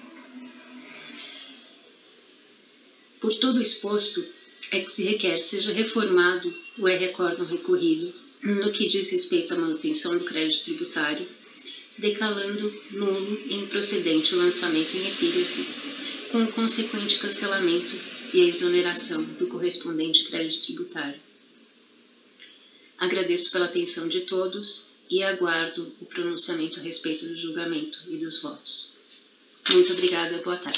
Por todo o exposto, é que se requer seja reformado o E-Recordum recorrido no que diz respeito à manutenção do crédito tributário, decalando nulo e improcedente o lançamento em epígrafe, com o consequente cancelamento e a exoneração do correspondente crédito tributário. Agradeço pela atenção de todos e aguardo o pronunciamento a respeito do julgamento e dos votos. Muito obrigada, boa tarde.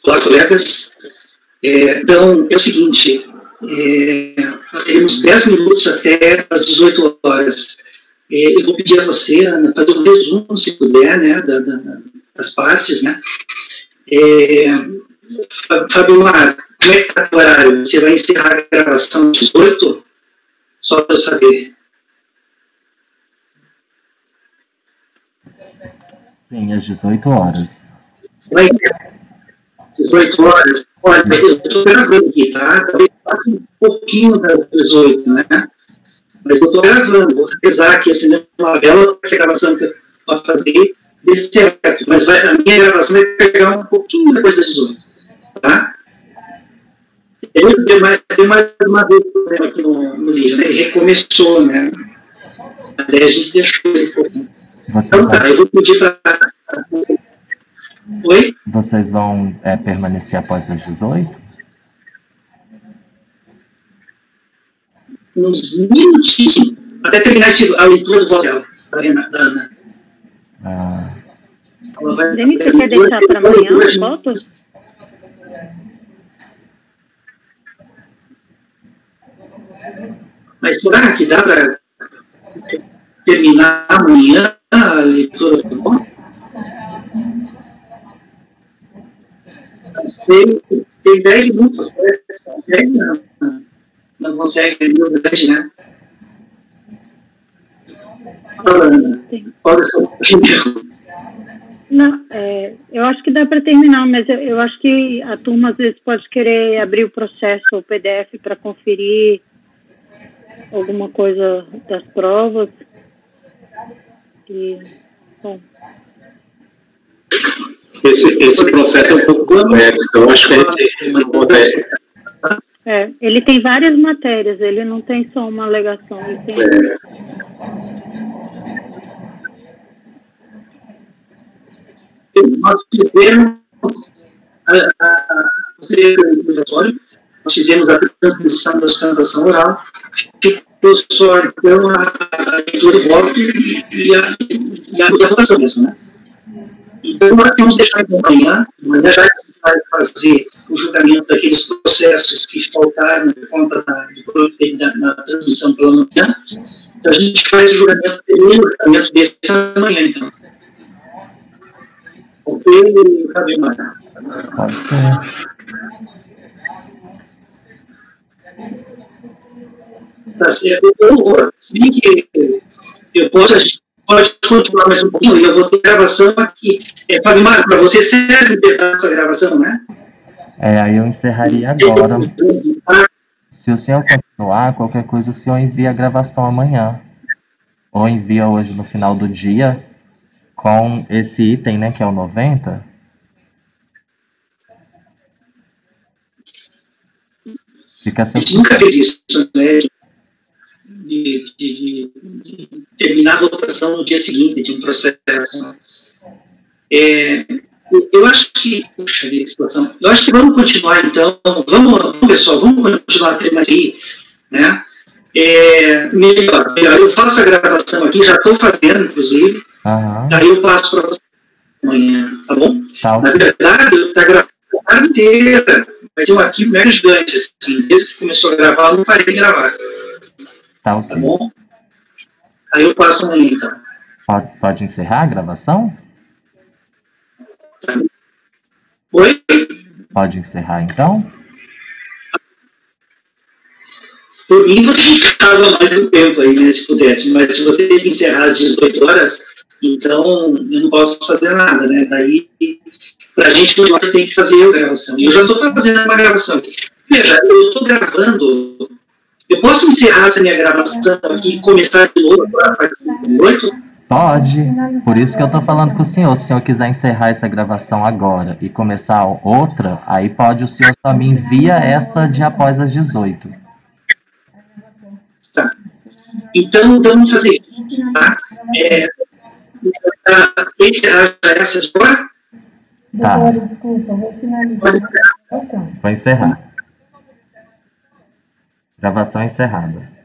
Olá, colegas. É, então, é o seguinte, é, nós teremos dez minutos até as dezoito horas. É, eu vou pedir a você, Ana, fazer um resumo, se puder, né, da, da, das partes, né. É, Fábio Mar, como é que está o horário? Você vai encerrar a gravação às dezoito? Só para eu saber. Sim, às dezoito horas. Vai dezoito horas? Olha, eu estou gravando aqui, tá? Talvez passe um pouquinho das dezoito, né? Mas eu estou gravando, vou rezar aqui, acender uma vela para que a gravação que eu vou fazer dê certo. Mas vai, a minha gravação vai pegar um pouquinho depois das dezoito, tá? Eu dei mais, dei mais uma vez o problema aqui no, no vídeo, né? Ele recomeçou, né? Mas aí a gente deixou ele um pouquinho. Então tá, eu vou pedir para... Oi? Vocês vão é, permanecer após as dezoito? Uns minutinhos, até terminar esse, a leitura do voto dela, da Ana. Ah. Demi, você quer deixar para amanhã os votos? Mas será que dá para terminar amanhã a leitura do voto? Sei, tem dez minutos, né? Consegue, não, não consegue, não dez, né? Pode ser. Não, é, eu acho que dá para terminar, mas eu, eu acho que a turma às vezes pode querer abrir o processo, o P D F, para conferir alguma coisa das provas. E, bom. Esse, esse processo é um pouco complexo, eu acho que a gente não pode... É, ele tem várias matérias, ele não tem só uma alegação, ele tem... É. Nós fizemos a, a, a, nós fizemos a transmissão da sustentação oral, ficou só então a, a leitura do voto e, e, a, e a votação mesmo, né? Então, nós temos que deixar para amanhã, amanhã já a gente vai fazer o julgamento daqueles processos que faltaram por conta da, da, na transmissão pela manhã. Então, a gente faz o julgamento, o julgamento desse amanhã, então. Ok, Fabio? Pode ser. Tá certo. Eu, se bem que eu posso, a gente pode continuar mais um pouquinho, e eu vou ter gravação aqui. É, Fabio, para você serve um pedaço da gravação, né? É, aí eu encerraria agora. Se o senhor continuar, qualquer coisa o senhor envia a gravação amanhã. Ou envia hoje no final do dia, com esse item, né, que é o noventa. Fica a gente nunca fez isso, né? De, de, de, de terminar a votação no dia seguinte de um processo. É, eu acho que, puxa vida, que situação. Eu acho que vamos continuar, então. Vamos, vamos pessoal, vamos continuar a treinar aí, né? É, melhor, melhor, eu faço a gravação aqui, já estou fazendo, inclusive. Uhum. Daí eu passo para você amanhã, tá bom? Tá. Na verdade, eu estou gravando a tarde inteira. Vai ser um arquivo mega gigante, assim. Desde que começou a gravar, eu não parei de gravar. Tá, ok. Tá bom? Aí eu passo amanhã, então. Pode, pode encerrar a gravação? Tá. Oi? Pode encerrar, então? Por mim, você ficava mais um tempo aí, né, se pudesse. Mas se você tem que encerrar às dezoito horas, então eu não posso fazer nada, né? Daí, pra gente continuar, tem que fazer a gravação. E eu já estou fazendo uma gravação. Veja, eu estou gravando. Eu posso encerrar essa minha gravação aqui e começar de novo a partir de oito? Pode. Por isso que eu estou falando com o senhor. Se o senhor quiser encerrar essa gravação agora e começar outra, aí pode, o senhor só me envia essa de após as dezoito. Tá. Então, vamos fazer isso, tá? É, tá, encerrar essa de agora? Tá. Desculpa, vou finalizar. Vou encerrar. Gravação encerrada.